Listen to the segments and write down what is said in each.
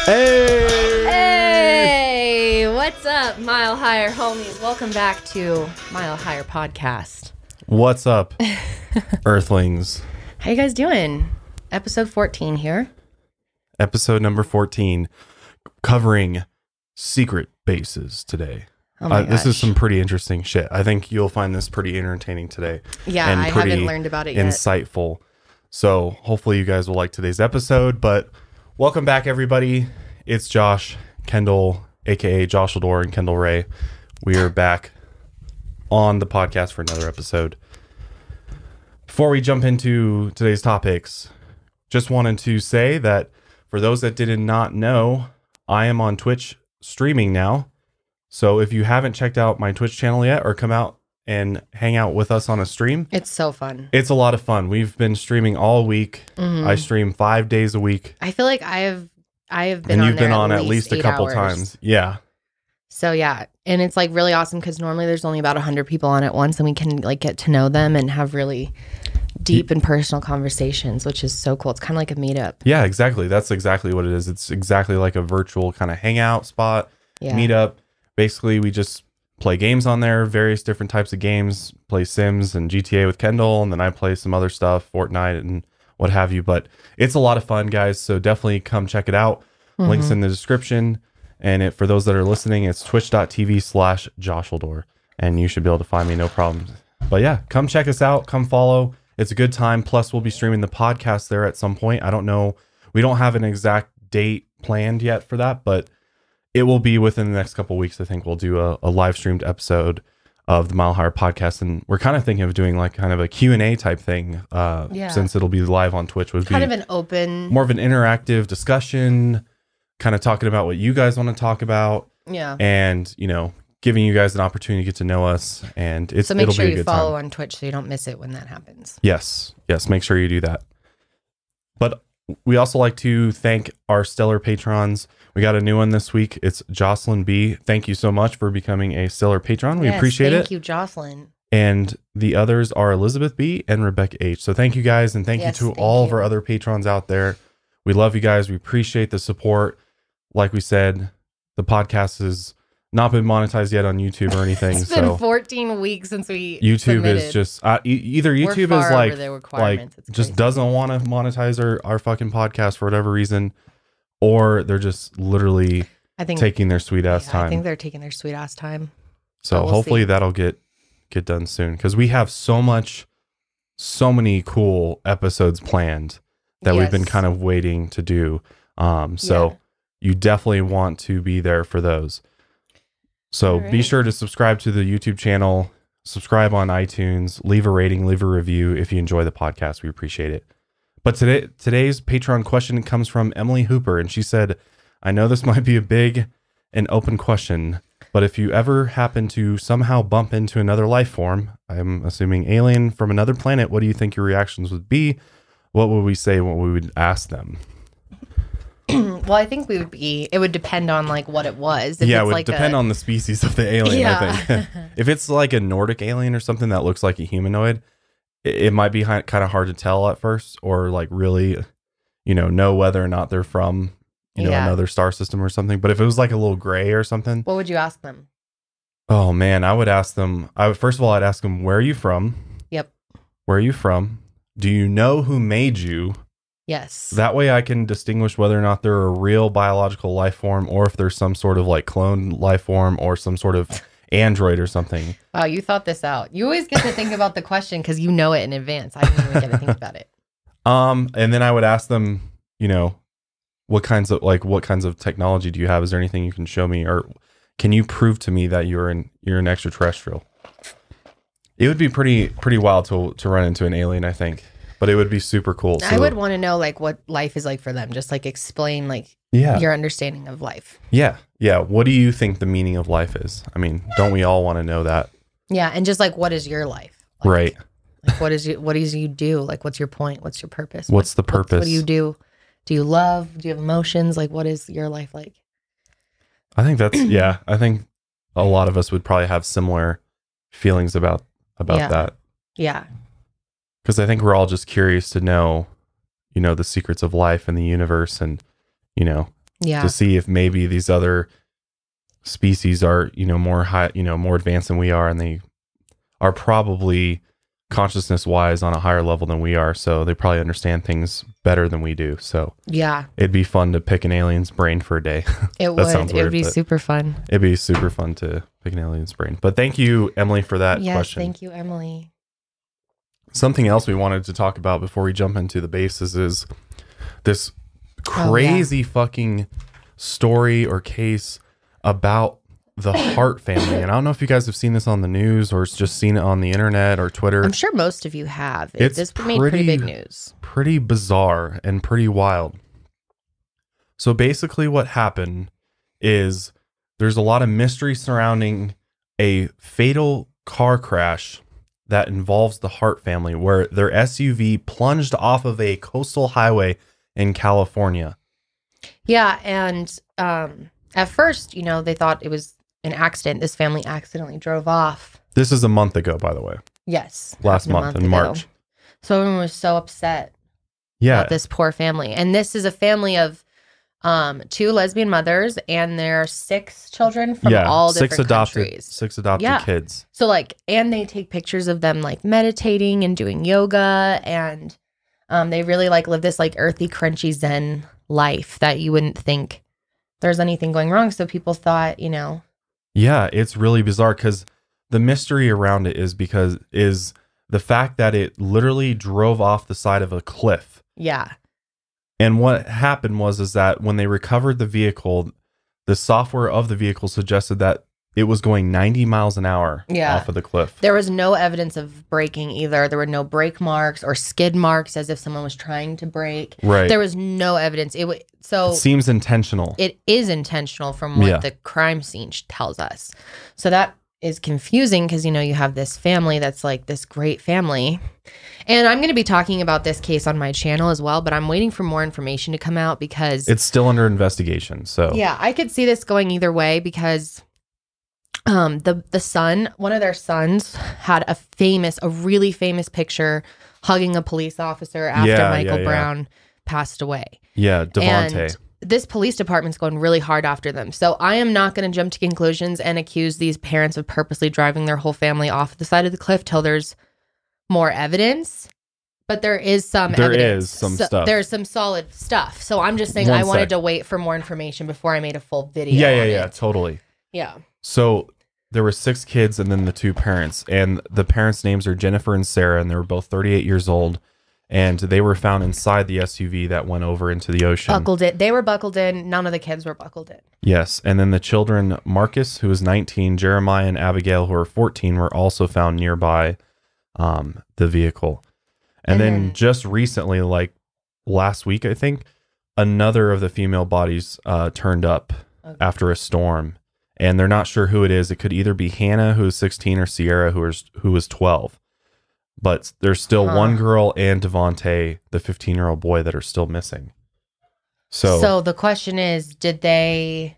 Hey! Hey! What's up, Mile Higher homies? Welcome back to Mile Higher Podcast. What's up, Earthlings? How you guys doing? Episode 14 here. Episode number 14, covering secret bases today. Oh my This is gosh. some pretty interesting shit. I think you'll find this pretty entertaining today. Yeah, and I pretty haven't learned about it yet. insightful. So hopefully you guys will like today's episode. But welcome back, everybody. It's Josh, Kendall, aka Joshador, and Kendall Ray. We are back on the podcast for another episode. Before we jump into today's topics, just wanted to say that for those that did not know, I am on Twitch streaming now. So if you haven't checked out my Twitch channel yet or come out and hang out with us on a stream, It's so fun. it's a lot of fun. We've been streaming all week. I stream 5 days a week. I feel like I have been And on you've there been on at least a 8 couple hours. times. Yeah. So yeah, and it's like really awesome because normally there's only about 100 people on at once, and we can like get to know them and have really deep and personal conversations, which is so cool. It's kind of like a meetup. Yeah, exactly. That's exactly what it is. It's exactly like a virtual kind of hangout spot, Yeah. meetup. Basically, we just play games on there, various different types of games, play Sims and GTA with Kendall, and then I play some other stuff, Fortnite and what have you. But it's a lot of fun, guys. So definitely come check it out. Links in the description. And for those that are listening, it's twitch.tv/Joshaldor. And you should be able to find me, no problem. But yeah, come check us out. Come follow. It's a good time. Plus, we'll be streaming the podcast there at some point. I don't know. We don't have an exact date planned yet for that, but it will be within the next couple of weeks. I think we'll do a live streamed episode of the Mile Higher Podcast. And we're kind of thinking of doing like kind of a Q&A type thing since it'll be live on Twitch. Would Kind be of an open. more of an interactive discussion, kind of talking about what you guys want to talk about, Yeah. and giving you guys an opportunity to get to know us. And So make it'll sure be a you good follow time. on Twitch so you don't miss it when that happens. Yes, make sure you do that. But we also like to thank our stellar patrons. We got a new one this week. It's Jocelyn B. Thank you so much for becoming a stellar patron. We Yes, appreciate it. Thank you, Jocelyn. And the others are Elizabeth B. and Rebecca H. So thank you guys, and thank Yes, you to thank all of you. our other patrons out there. We love you guys. We appreciate the support. Like we said, the podcast has not been monetized yet on YouTube or anything. It's been So 14 weeks since we YouTube submitted. is just either We're YouTube far is over like the requirements. It's just crazy. doesn't want to monetize our fucking podcast for whatever reason, or they're just literally I think taking their sweet ass yeah, time. I think they're taking their sweet ass time. So But we'll hopefully see. that'll get done soon, because we have so many cool episodes planned that we've been Yes. kind of waiting to do. So Yeah. you definitely want to be there for those. So All be right. sure to subscribe to the YouTube channel, subscribe on iTunes, leave a rating, leave a review if you enjoy the podcast. We appreciate it. But today's Patreon question comes from Emily Hooper, and she said, I know this might be a big and open question, but if you ever happen to somehow bump into another life form, I'm assuming alien from another planet, what do you think your reactions would be? What would we say? What we would ask them? Well, I think it would depend on like what it was. If Yeah, it it's would like depend on the species of the alien, I Yeah. think. If it's like a Nordic alien or something that looks like a humanoid, it might be kind of hard to tell at first, or like really, know whether or not they're from, Yeah. another star system or something. But if it was like a little gray or something, What would you ask them? oh man, I would ask them, first of all, I'd ask them, where are you from? Yep. Where are you from? Do you know who made you? Yes. That way I can distinguish whether or not they're a real biological life form, or if there's some sort of like cloned life form or some sort of android or something. Wow, you thought this out. You always get to think about the question because you know it in advance. I didn't even get to think about it. And then I would ask them, what kinds of technology do you have? Is there anything you can show me, or can you prove to me that you're an extraterrestrial? It would be pretty wild to run into an alien, I think, but it would be super cool. I would want to know like what life is like for them. Just like explain like Yeah. your understanding of life. Yeah. What do you think the meaning of life is? I mean, don't we all want to know that? Yeah, and just like what is your life? Like, Right. Like what is you do? Like what's your point? What's your purpose? What's the purpose? What do you do? Do you love? Do you have emotions? Like what is your life like? I think that's, I think a lot of us would probably have similar feelings about Yeah. that. Yeah. Because I think we're all just curious to know, the secrets of life and the universe, and, Yeah. to see if maybe these other species are, more high, more advanced than we are, and they are probably consciousness wise on a higher level than we are. So they probably understand things better than we do. So Yeah. it'd be fun to pick an alien's brain for a day. It would. It would be but super fun. It'd be super fun to pick an alien's brain. But thank you, Emily, for that Yes, question. thank you, Emily. Something else we wanted to talk about before we jump into the bases is this crazy fucking story or case about the Hart family. And I don't know if you guys have seen this on the news or just seen it on the internet or Twitter. I'm sure most of you have. It's This made pretty big news. Pretty bizarre and pretty wild. So basically what happened is there's a lot of mystery surrounding a fatal car crash that involves the Hart family, where their SUV plunged off of a coastal highway in California. Yeah, and at first, they thought it was an accident. This family accidentally drove off. This is a month ago, by the way. Yes. Last month in March. So everyone was so upset about this poor family. And this is a family of 2 lesbian mothers, and there are 6 children from all different countries. 6 adopted kids. So and they take pictures of them meditating and doing yoga, and they really live this earthy, crunchy Zen life that you wouldn't think there's anything going wrong. So people thought, Yeah, it's really bizarre because the mystery around it is the fact that it literally drove off the side of a cliff. Yeah. And what happened is that when they recovered the vehicle, the software of the vehicle suggested that it was going 90 miles an hour off of the cliff. There was no evidence of braking either. There were no brake marks or skid marks as if someone was trying to brake. Right. There was no evidence. It seems intentional. It is intentional from what the crime scene tells us. So that is confusing because, you have this family that's this great family. And I'm going to be talking about this case on my channel as well, but I'm waiting for more information to come out because it's still under investigation. So yeah, I could see this going either way because the son, one of their sons, had a really famous picture hugging a police officer after Michael Brown passed away. Yeah, Devontae. And this police department's going really hard after them. So I am not going to jump to conclusions and accuse these parents of purposely driving their whole family off the side of the cliff till there's more evidence. But there is some evidence. There is some stuff. There's some solid stuff. So I'm just saying I wanted to wait for more information before I made a full video. Yeah, totally. Yeah. So there were 6 kids and then the 2 parents. And the parents' names are Jennifer and Sarah, and they were both 38 years old. And they were found inside the SUV that went over into the ocean. Buckled in. They were buckled in. None of the kids were buckled in. Yes. And then the children, Marcus, who was 19, Jeremiah and Abigail, who were 14, were also found nearby the vehicle. And then just recently, last week, I think, another of the female bodies turned up after a storm. And they're not sure who it is. It could either be Hannah, who was 16, or Sierra, who was 12. But there's still one girl and Devontae, the 15-year-old boy, that are still missing. So the question is, did they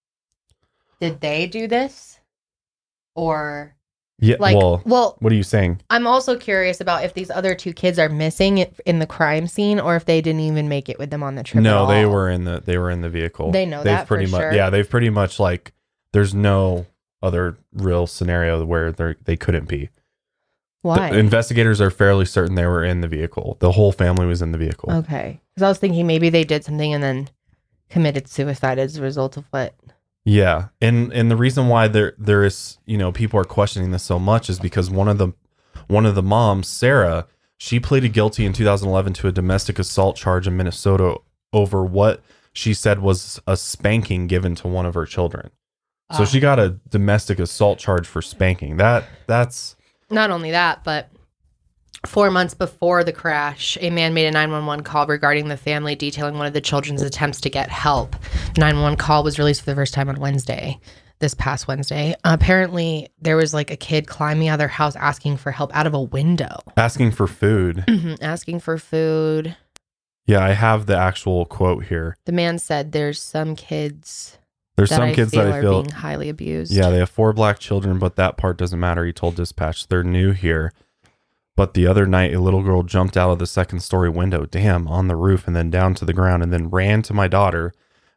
do this? Or yeah, well, what are you saying? I'm also curious about if these other 2 kids are missing in the crime scene, or if they didn't even make it with them on the trip. No, they were in the vehicle. They know that for sure. Yeah, they've pretty much there's no other real scenario where they couldn't be. Why? The investigators are fairly certain they were in the vehicle. The whole family was in the vehicle. Okay. Because I was thinking maybe they did something and then committed suicide as a result of what. Yeah. And the reason why there is, people are questioning this so much is because one of the moms, Sarah, she pleaded guilty in 2011 to a domestic assault charge in Minnesota over what she said was a spanking given to one of her children. So she got a domestic assault charge for spanking. That's not only that, but 4 months before the crash, a man made a 911 call regarding the family, detailing one of the children's attempts to get help. The 911 call was released for the first time on this past Wednesday. Apparently, there was a kid climbing out of their house asking for help out of a window. Asking for food. Asking for food. Yeah, I have the actual quote here. The man said there's some kids... There's some kids that I feel being highly abused. Yeah, they have 4 black children, but that part doesn't matter. He told dispatch they're new here. But the other night, a little girl jumped out of the 2nd-story window, on the roof, and then down to the ground, and then ran to my daughter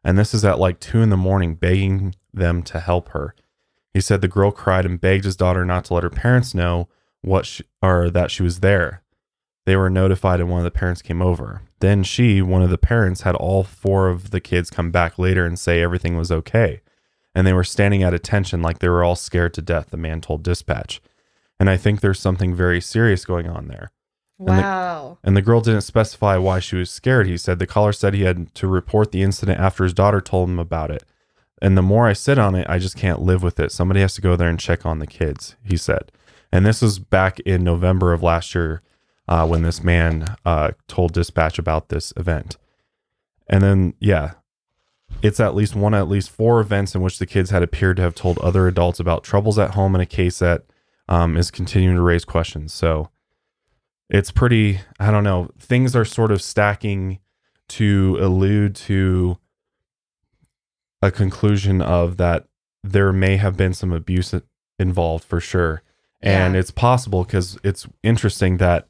And this is at like 2 a.m, begging them to help her. He said the girl cried and begged his daughter not to let her parents know that she was there. They were notified and one of the parents came over. Then one of the parents, had all 4 of the kids come back later and say everything was okay. And they were standing at attention like they were all scared to death, the man told dispatch. And I think there's something very serious going on there. Wow. And the girl didn't specify why she was scared. He said the caller said he had to report the incident after his daughter told him about it. And the more I sit on it, I just can't live with it. Somebody has to go there and check on the kids, he said. And this was back in November of last year when this man told dispatch about this event. And then, yeah, it's at least 4 events in which the kids had appeared to have told other adults about troubles at home in a case that is continuing to raise questions. So it's pretty, I don't know, things are sort of stacking to allude to a conclusion of that there may have been some abuse involved for sure. And it's possible because it's interesting that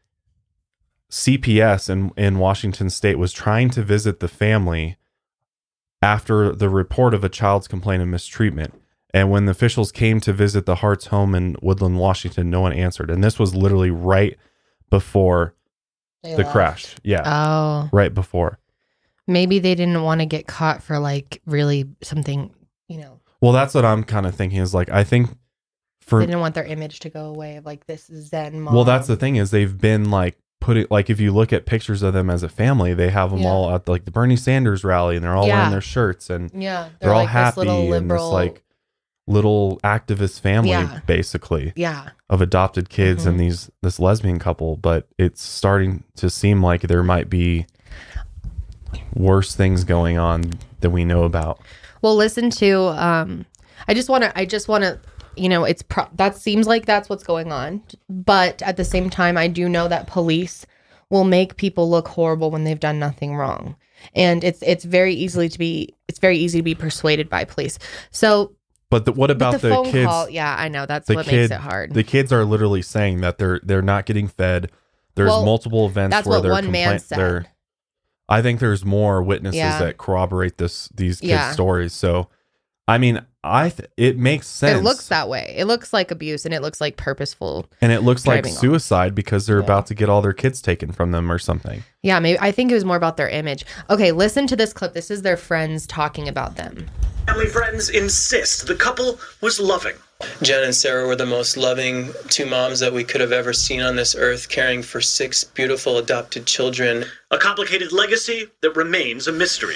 CPS in Washington State was trying to visit the family after the report of a child's complaint of mistreatment. And when the officials came to visit the Hart's home in Woodland, Washington, no one answered. And this was literally right before the crash. Yeah. Oh. Right before. Maybe they didn't want to get caught for like really something, Well, that's what I'm kind of thinking is like, I think they didn't want their image to go away of like this Zen mom. Well, that's the thing is they've been like like if you look at pictures of them as a family, they have them all at like the Bernie Sanders rally and they're all wearing their shirts and they're all like happy and this like little activist family basically of adopted kids and this lesbian couple. But it's starting to seem like there might be worse things going on than we know about. Well, listen to I just want to that seems like that's what's going on, but at the same time I do know that police will make people look horrible when they've done nothing wrong, and it's very easy to be persuaded by police. So but what about the phone kids call, I know that's what makes it hard. The kids are literally saying that they're not getting fed. There's multiple events that's where what one man said. I think there's more witnesses that corroborate these kids' stories. So, I mean, it makes sense. It looks that way. It looks like abuse, and it looks like purposeful. And it looks like suicide because they're about to get all their kids taken from them or something. Yeah, maybe. I think it was more about their image. Okay, listen to this clip. This is their friends talking about them. Family friends insist the couple was loving. Jen and Sarah were the most loving 2 moms that we could have ever seen on this earth, caring for 6 beautiful adopted children. A complicated legacy that remains a mystery.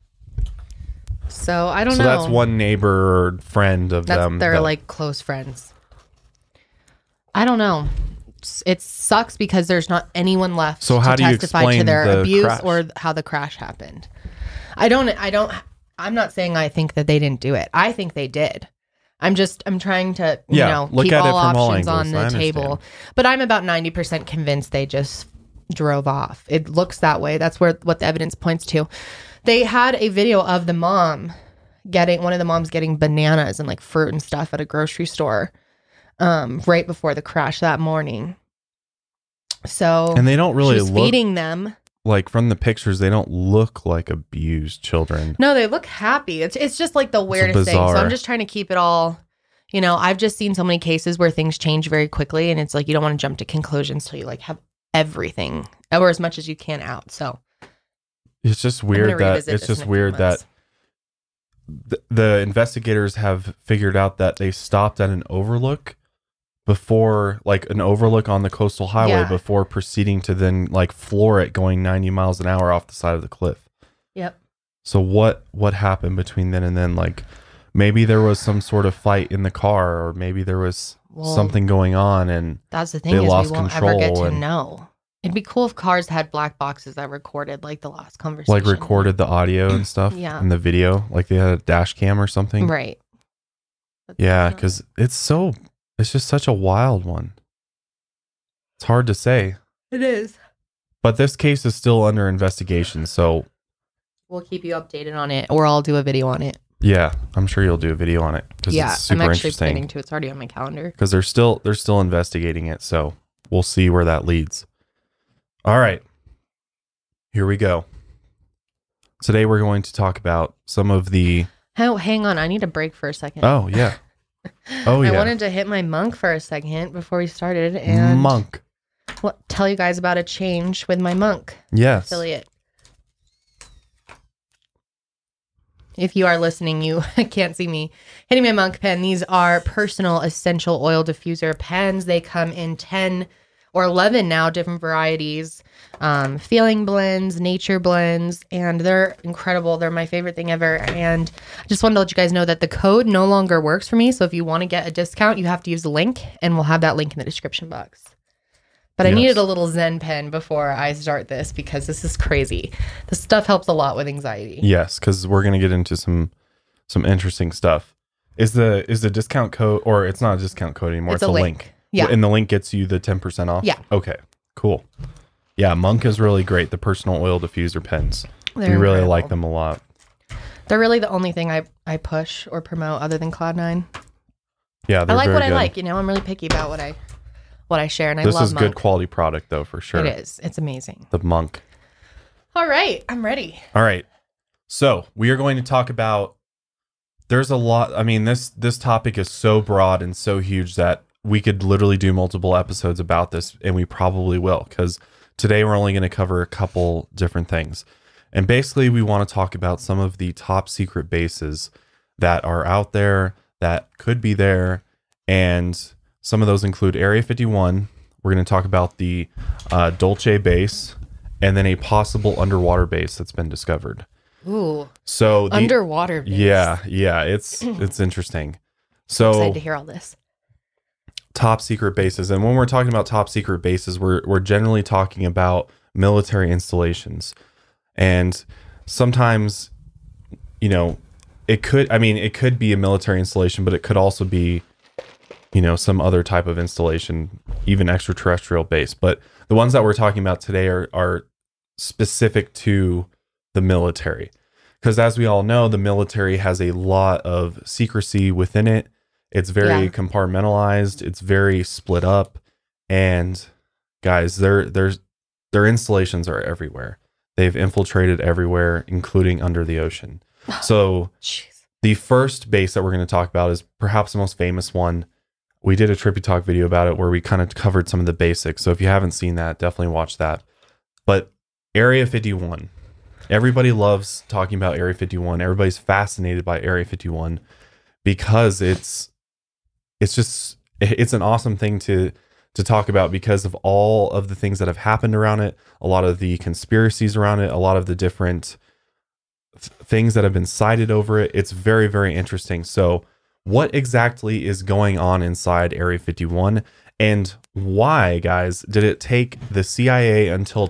So I don't know. So that's one neighbor or friend of them. They're like close friends. I don't know. It sucks because there's not anyone left to testify to their abuse crash? Or how the crash happened. I'm not saying I think that they didn't do it. I think they did. I'm trying to, keep all options on the table. But I'm about 90% convinced they just drove off. It looks that way. That's what the evidence points to. They had a video of one of the moms getting bananas and like fruit and stuff at a grocery store right before the crash that morning. So, and they don't really she's feeding them. Like from the pictures, they don't look like abused children. No, they look happy. It's just like the weirdest thing. So I'm just trying to keep it all, I've just seen so many cases where things change very quickly, and it's like you don't want to jump to conclusions till you like have everything or as much as you can out. So it's just weird that the investigators have figured out that they stopped at an overlook before, like an overlook on the coastal highway before proceeding to then like floor it going 90 miles an hour off the side of the cliff. Yep. So what happened between then and then? Like maybe there was some sort of fight in the car, or maybe there was something going on and that's the thing they is lost we won't control ever get to know. It'd be cool if cars had black boxes that recorded like the last conversation. Like recorded the audio and stuff and the video. Like they had a dash cam or something. Right. Yeah, because it's just such a wild one. It's hard to say. It is. But this case is still under investigation, so we'll keep you updated on it, or I'll do a video on it. Yeah, I'm sure you'll do a video on it because it's super I'm actually interesting. planning to. It's already on my calendar. Because they're still investigating it, so we'll see where that leads. All right, here we go. Today we're going to talk about some of the... Oh, hang on. I need a break for a second. Oh, yeah. Oh, yeah. I wanted to hit my monk for a second before we started and monk. Tell you guys about a change with my monk Yes. affiliate. If you are listening, you can't see me hitting my monk pen. These are personal essential oil diffuser pens. They come in 10 or 11 now different varieties, feeling blends, nature blends, and they're incredible. They're my favorite thing ever. And I just wanted to let you guys know that the code no longer works for me. So if you want to get a discount, you have to use the link, and we'll have that link in the description box. But I needed a little Zen pen before I start this because this is crazy. This stuff helps a lot with anxiety. Yes, because we're gonna get into some interesting stuff. Is the discount code, or it's not a discount code anymore? It's a link. Yeah. And the link gets you the 10% off? Yeah. Okay, cool. Yeah, Monk is really great. The personal oil diffuser pens. They're we really incredible. like them a lot. They're really the only thing I push or promote other than Cloud9. Yeah, I like what I good. like. You know, I'm really picky about what I share, and I This love is Monk. good quality product, though, for sure. It is. It's amazing. The Monk. All right, I'm ready. All right. So we are going to talk about, there's a lot. I mean, this topic is so broad and so huge that we could literally do multiple episodes about this, and we probably will, because today we're only going to cover a couple different things. And basically, we want to talk about some of the top secret bases that are out there, that could be there, and some of those include Area 51. We're going to talk about the Dulce base, and then a possible underwater base that's been discovered. Ooh, So underwater base. Yeah, it's interesting. So Excited to hear all this. top secret bases, and when we're talking about top secret bases, we're generally talking about military installations, and sometimes, you know, it could be a military installation, but it could also be, you know, some other type of installation, even extraterrestrial base. But the ones that we're talking about today are specific to the military, because as we all know, the military has a lot of secrecy within it. It's very compartmentalized. It's very split up, and guys, their installations are everywhere. They've infiltrated everywhere, including under the ocean. So the first base that we're going to talk about is perhaps the most famous one. We did a Trippy Talk video about it where we kind of covered some of the basics. So if you haven't seen that, definitely watch that. But Area 51. Everybody loves talking about Area 51. Everybody's fascinated by Area 51 because it's an awesome thing to talk about because of all of the things that have happened around it, a lot of the conspiracies around it, a lot of the different things that have been cited over it. It's very, very interesting. So what exactly is going on inside Area 51, and why, guys, did it take the CIA until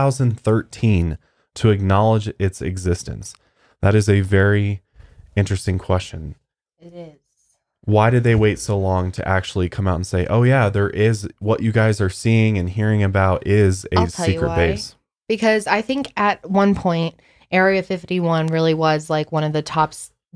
2013 to acknowledge its existence? That is a very interesting question. It is. Why did they wait so long to actually come out and say, oh yeah, there is, what you guys are seeing and hearing about is a secret base? Because I think at one point, Area 51 really was like one of the top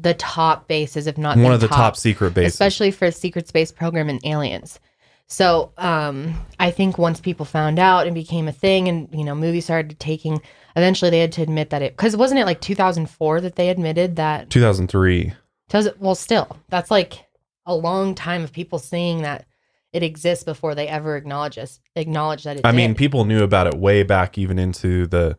bases, if not one of the top secret bases, especially for secret space program and aliens. So I think once people found out and became a thing, and you know, movies started taking, eventually they had to admit that because wasn't it like 2004 that they admitted that? 2003. Well, still, that's like a long time of people saying that it exists before they ever acknowledge that it I did. mean, people knew about it way back, even into the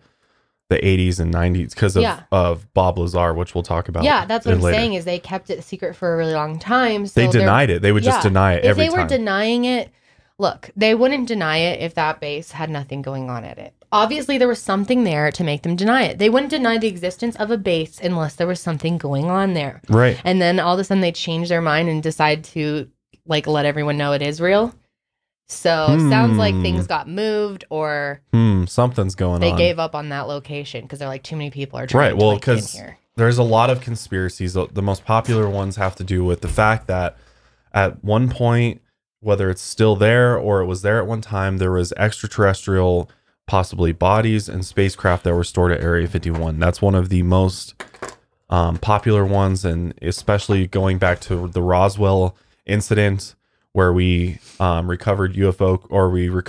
80s and 90s because of Bob Lazar, which we'll talk about. Yeah, that's what I'm later. saying is they kept it secret for a really long time. So they denied it. They would just deny it every time. If they were denying it, look, they wouldn't deny it if that base had nothing going on at it. Obviously, there was something there to make them deny it. They wouldn't deny the existence of a base unless there was something going on there. Right. And then all of a sudden they change their mind and decide to like let everyone know it is real. So sounds like things got moved or something's going on. They gave up on that location because they're like too many people are trying to get in here. There's a lot of conspiracies. The most popular ones have to do with the fact that at one point, whether it's still there or it was there at one time, there was extraterrestrial, possibly bodies and spacecraft that were stored at Area 51. That's one of the most popular ones, and especially going back to the Roswell incident where we recovered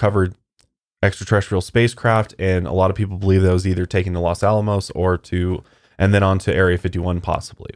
extraterrestrial spacecraft, and a lot of people believe that was either taken to Los Alamos or to and then on to Area 51 possibly.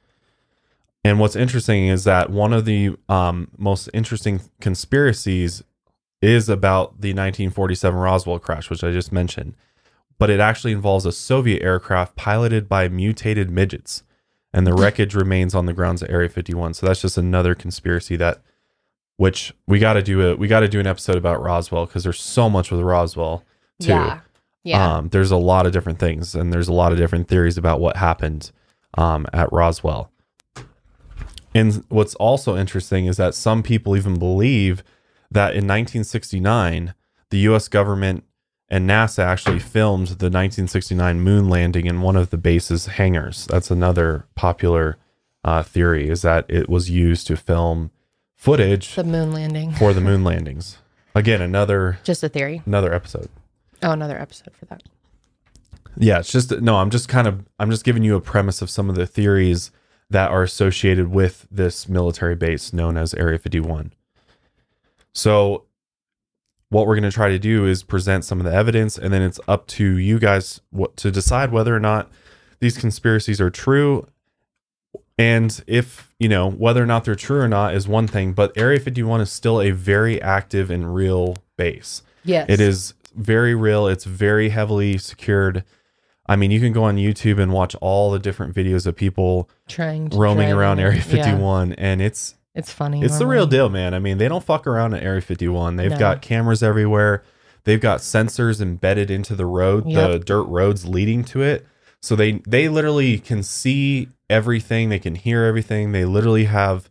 And what's interesting is that one of the most interesting conspiracies is about the 1947 Roswell crash, which I just mentioned. But it actually involves a Soviet aircraft piloted by mutated midgets. And the wreckage remains on the grounds of Area 51. So that's just another conspiracy which we got to do an episode about Roswell, because there's so much with Roswell too. Yeah. There's a lot of different things, and there's a lot of different theories about what happened at Roswell. And what's also interesting is that some people even believe that in 1969, the U.S. government and NASA actually filmed the 1969 moon landing in one of the base's hangars. That's another popular theory, is that it was used to film footage The moon landing. for the moon landings. Again, Just a theory. another episode. Oh, another episode for that. Yeah, it's just no. I'm just giving you a premise of some of the theories that are associated with this military base known as Area 51. So what we're going to try to do is present some of the evidence, and then it's up to you guys to decide whether or not these conspiracies are true. And if, whether or not they're true or not is one thing, but Area 51 is still a very active and real base. Yes. It is very real. It's very heavily secured. I mean, you can go on YouTube and watch all the different videos of people roaming around Area 51, and it's funny. It's the real deal, man. I mean, they don't fuck around at Area 51. They've got cameras everywhere. They've got sensors embedded into the road, the dirt roads leading to it. So they literally can see everything. They can hear everything. They literally have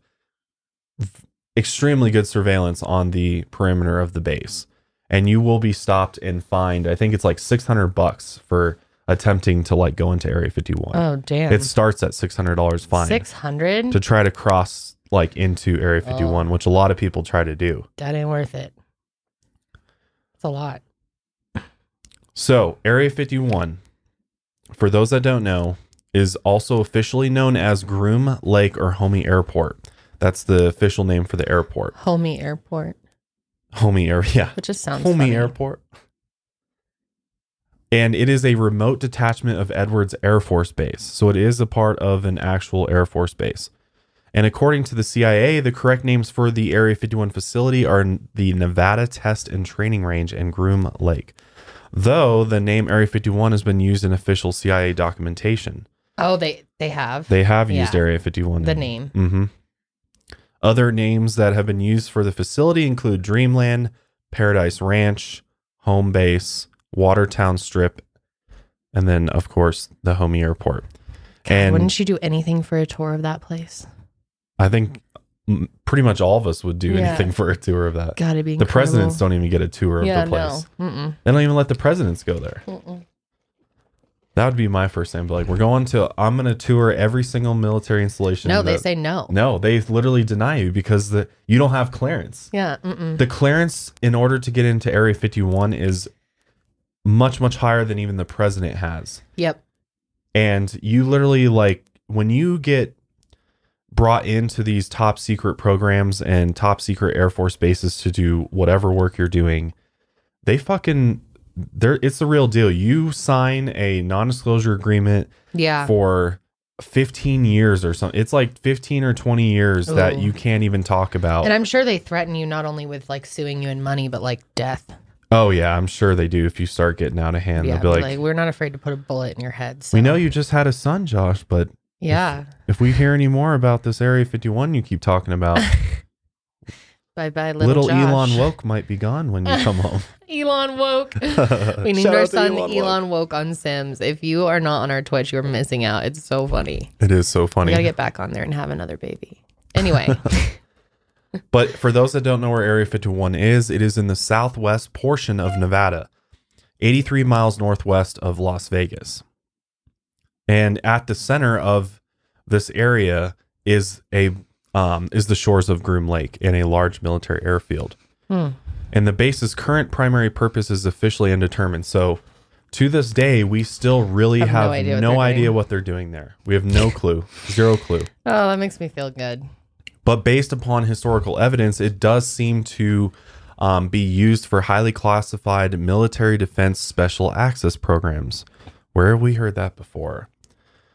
extremely good surveillance on the perimeter of the base. And you will be stopped and fined. I think it's like $600 for attempting to go into Area 51. Oh, damn. It starts at $600 fine. $600 to try to cross into Area 51, which a lot of people try to do. That ain't worth it. It's a lot. So Area 51, for those that don't know, is also officially known as Groom Lake or Homey Airport. That's the official name for the airport. Homey Airport. Homey Air, yeah. Which just sounds Homey funny. Airport. And it is a remote detachment of Edwards Air Force Base. So it is a part of an actual Air Force base. And according to the CIA, the correct names for the Area 51 facility are the Nevada Test and Training Range and Groom Lake. Though the name Area 51 has been used in official CIA documentation. Oh, they have? They have used Area 51. The name. Mm-hmm. Other names that have been used for the facility include Dreamland, Paradise Ranch, Home Base, Watertown Strip, and then, of course, the Homey Airport. God, and wouldn't you do anything for a tour of that place? I think pretty much all of us would do anything for a tour of that. Gotta be The presidents don't even get a tour of the place. No. They don't even let the presidents go there. That would be my first thing. But I'm going to tour every single military installation. No, they say no. No, they literally deny you because you don't have clearance. Yeah. The clearance in order to get into Area 51 is much, much higher than even the president has. Yep. And you literally, when you get brought into these top secret programs and top secret Air Force bases to do whatever work you're doing, it's the real deal. You sign a non-disclosure agreement for 15 years or something. It's like 15 or 20 years that you can't even talk about. And I'm sure they threaten you not only with suing you in money, but death. Oh yeah, I'm sure they do. If you start getting out of hand, they'll be like, we're not afraid to put a bullet in your head. So. We know you just had a son, Josh, but if we hear any more about this Area 51 you keep talking about, bye-bye, little Josh. Elon Woke might be gone when you come home. Elon Woke. We named our son Elon Woke on Sims. If you are not on our Twitch, you're missing out. It's so funny. It is so funny. We gotta get back on there and have another baby. Anyway. But for those that don't know where Area 51 is, it is in the southwest portion of Nevada, 83 miles northwest of Las Vegas. And at the center of this area is the shores of Groom Lake and a large military airfield. And the base's current primary purpose is officially undetermined. So to this day, we still really have no idea what they're doing there. We have no clue, zero clue. Oh, that makes me feel good. But based upon historical evidence, it does seem to be used for highly classified military defense special access programs. Where have we heard that before?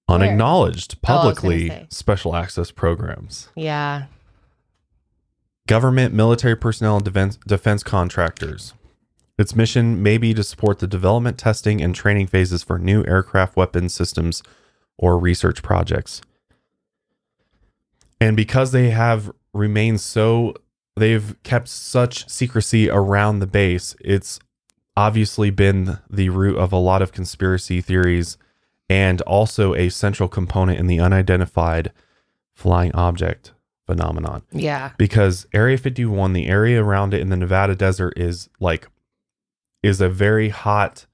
Unacknowledged, Oh, I was gonna publicly say. special access programs. Yeah. Government, military personnel, and defense contractors. Its mission may be to support the development, testing, and training phases for new aircraft weapons systems or research projects. And because they have remained they've kept such secrecy around the base, it's obviously been the root of a lot of conspiracy theories and also a central component in the unidentified flying object phenomenon. Yeah. Because Area 51, the area around it in the Nevada desert is a very hot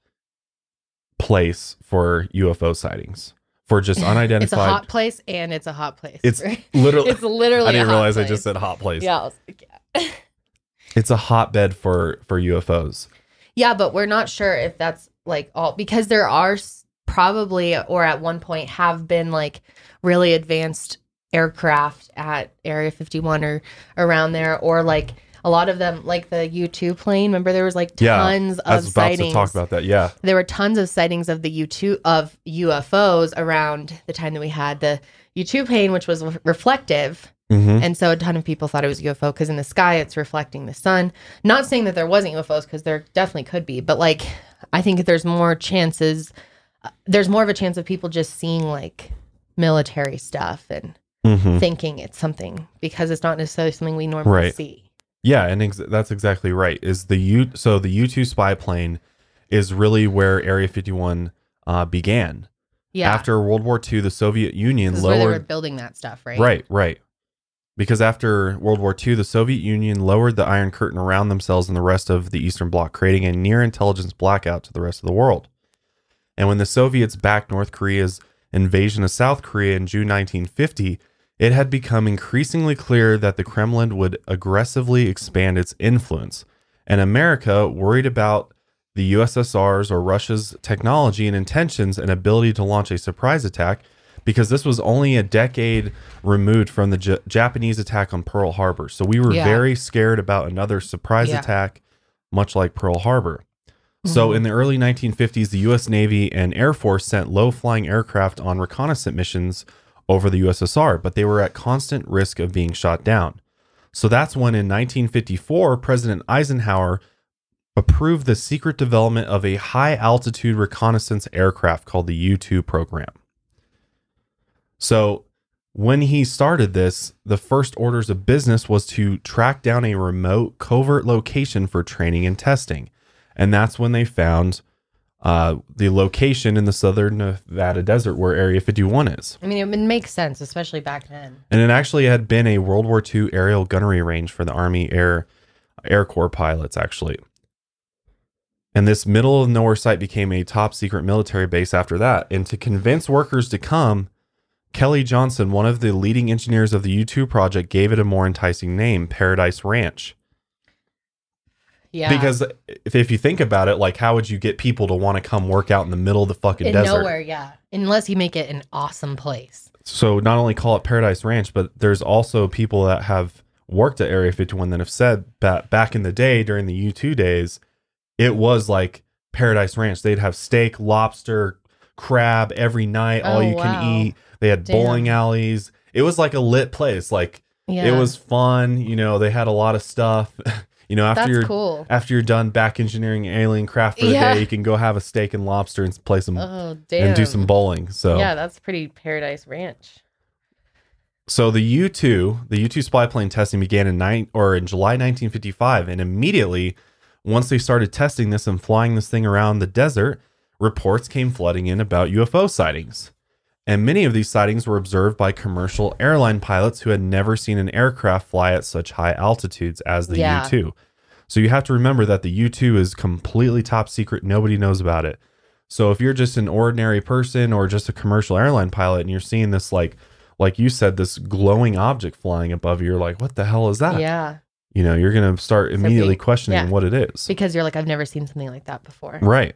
place for UFO sightings. For just unidentified. It's a hot place and it's a hot place. It's right? literally It's literally I didn't a hot realize I place. just said hot place. Yeah. I was like, yeah. It's a hotbed for UFOs. Yeah, but we're not sure if that's like all, because there are probably, or at one point have been like really advanced aircraft at Area 51 or around there, or like a lot of them, like the U-2 plane. Remember, there was like tons I of was about sightings. to talk about that. Yeah. There were tons of sightings of the U-2 of UFOs around the time that we had the U-2 plane, which was reflective. Mm-hmm. And so a ton of people thought it was UFO because in the sky it's reflecting the sun. Not saying that there wasn't UFOs, because there definitely could be, but like I think there's more chances. There's more of a chance of people just seeing like military stuff and thinking it's something, because it's not necessarily something we normally see. Yeah, and that's exactly right. Is the U-2 spy plane is really where Area 51 began. Yeah. After World War II, the Soviet Union This is where they were lowered. building that stuff, right? Right. Because after World War II, the Soviet Union lowered the Iron Curtain around themselves and the rest of the Eastern Bloc, creating a near intelligence blackout to the rest of the world. And when the Soviets backed North Korea's invasion of South Korea in June 1950, it had become increasingly clear that the Kremlin would aggressively expand its influence. And America, worried about the USSR's or Russia's technology and intentions and ability to launch a surprise attack, because this was only a decade removed from the Japanese attack on Pearl Harbor. So we were very scared about another surprise attack, much like Pearl Harbor. So in the early 1950s, the U.S. Navy and Air Force sent low-flying aircraft on reconnaissance missions over the USSR, but they were at constant risk of being shot down. So that's when in 1954, President Eisenhower approved the secret development of a high-altitude reconnaissance aircraft called the U-2 program. So when he started this, the first orders of business was to track down a remote covert location for training and testing. And that's when they found the location in the southern Nevada desert where Area 51 is. I mean, it makes sense, especially back then. And it actually had been a World War II aerial gunnery range for the Army Air Corps pilots, actually. And this middle of nowhere site became a top secret military base after that. And to convince workers to come, Kelly Johnson, one of the leading engineers of the U-2 project, gave it a more enticing name, Paradise Ranch. Yeah. Because if you think about it, like, how would you get people to want to come work out in the middle of the fucking desert? Nowhere, yeah. Unless you make it an awesome place. So not only call it Paradise Ranch, but there's also people that have worked at Area 51 that have said that back in the day, during the U-2 days, it was like Paradise Ranch. They'd have steak, lobster, crab every night, all you can eat. They had bowling alleys. It was like a lit place. Like, it was fun. You know, they had a lot of stuff. You know, after you're done back engineering alien craft for the day, you can go have a steak and lobster and play some and do some bowling. So yeah, that's pretty Paradise Ranch. So the U-2 spy plane testing began in July 1955, and immediately once they started testing this and flying this thing around the desert, reports came flooding in about UFO sightings. And many of these sightings were observed by commercial airline pilots who had never seen an aircraft fly at such high altitudes as the U-2. So you have to remember that the U-2 is completely top secret. Nobody knows about it. So if you're just an ordinary person or just a commercial airline pilot and you're seeing this, like you said, this glowing object flying above you, you're like, what the hell is that? Yeah. You know, you're going to start immediately questioning what it is. Because you're like, I've never seen something like that before. Right.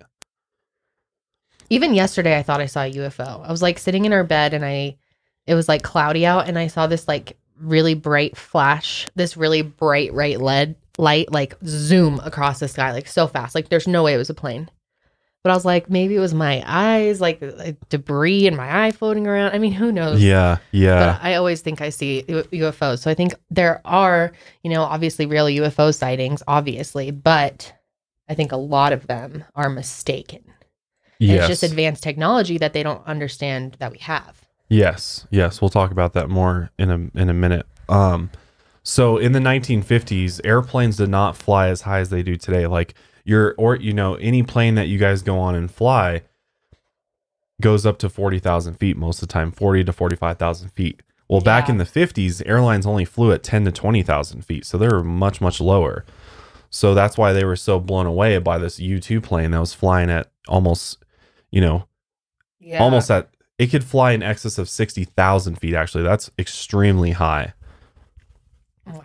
Even yesterday, I thought I saw a UFO. I was like sitting in our bed and it was like cloudy out and I saw this like really bright flash, this really bright light like zoom across the sky, like so fast. Like there's no way it was a plane. But I was like, maybe it was my eyes, like debris in my eye floating around. I mean, who knows? Yeah. But I always think I see UFOs. So I think there are, obviously real UFO sightings, obviously, but I think a lot of them are mistaken. And Yes. it's just advanced technology that they don't understand that we have. Yes. We'll talk about that more in a minute. So in the 1950s, airplanes did not fly as high as they do today. Like any plane that you guys go on and fly goes up to 40,000 feet most of the time, 40 to 45,000 feet. Well, back in the 50s, airlines only flew at 10 to 20,000 feet. So they were much, much lower. So that's why they were so blown away by this U-2 plane that was flying at almost, almost at, it could fly in excess of 60,000 feet. Actually, that's extremely high. Wow.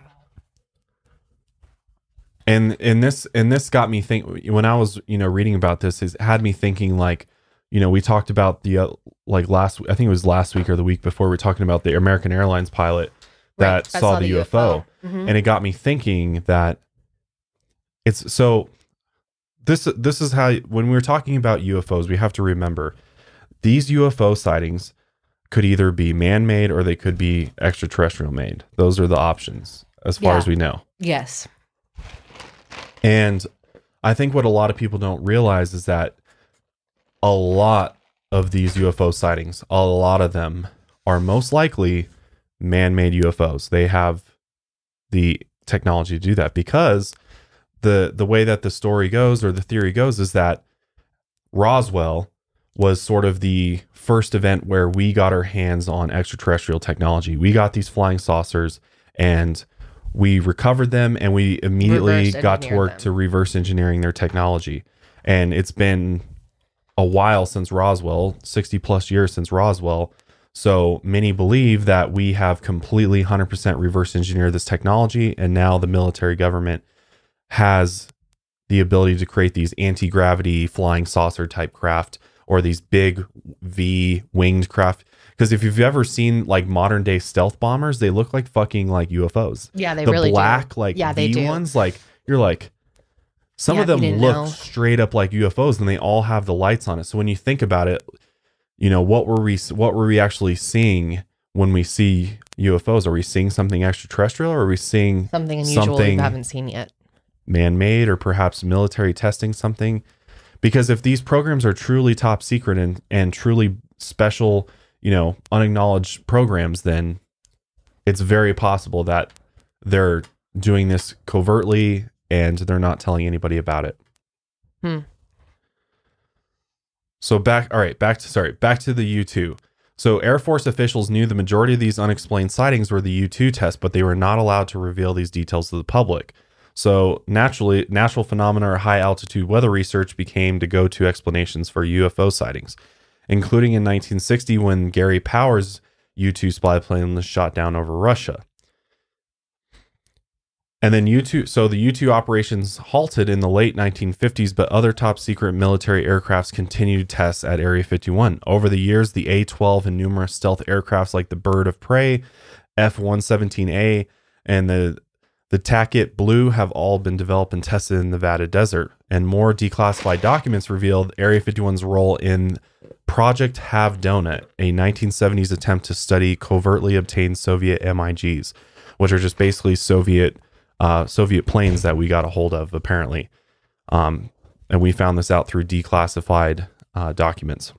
And this got me thinking when I was, reading about this, it had me thinking like, we talked about the, I think it was last week or the week before, we were talking about the American Airlines pilot that saw the UFO. Mm-hmm. And it got me thinking that it's so this is how, when we're talking about UFOs, we have to remember these UFO sightings could either be man-made or they could be extraterrestrial made. Those are the options as far as we know. Yes. And I think what a lot of people don't realize is that a lot of these UFO sightings, a lot of them are most likely man-made UFOs. They have the technology to do that because the way that the story goes or the theory goes is that Roswell was sort of the first event where we got our hands on extraterrestrial technology. We got these flying saucers and we recovered them and we immediately got to work to reverse engineering their technology. And it's been a while since Roswell, 60 plus years since Roswell. So many believe that we have completely 100% reverse engineered this technology. And now the military government has the ability to create these anti-gravity flying saucer type craft or these big V winged craft. Because if you've ever seen like modern day stealth bombers, they look like fucking like UFOs. Yeah, they the really black do. like they V do. ones, like you're like some of them look straight up like UFOs, and they all have the lights on it. So when you think about it, what were we actually seeing when we see UFOs? Are we seeing something extraterrestrial, or are we seeing something unusual we haven't seen yet? Man-made or perhaps military testing something? Because if these programs are truly top secret and truly special, unacknowledged programs, then it's very possible that they're doing this covertly and they're not telling anybody about it. So back to the U-2. So Air Force officials knew the majority of these unexplained sightings were the U-2 test, but they were not allowed to reveal these details to the public. So naturally, natural phenomena or high altitude weather research became the go-to explanations for UFO sightings, including in 1960 when Gary Powers' U-2 spy plane was shot down over Russia. And then so the U-2 operations halted in the late 1950s, but other top secret military aircrafts continued tests at Area 51. Over the years, the A-12 and numerous stealth aircrafts like the Bird of Prey, F-117A, and the Tackett Blue have all been developed and tested in the Nevada desert. And more declassified documents revealed Area 51's role in Project Have Donut, a 1970s attempt to study covertly obtained Soviet MiGs, which are just basically Soviet planes that we got a hold of, apparently. And we found this out through declassified documents.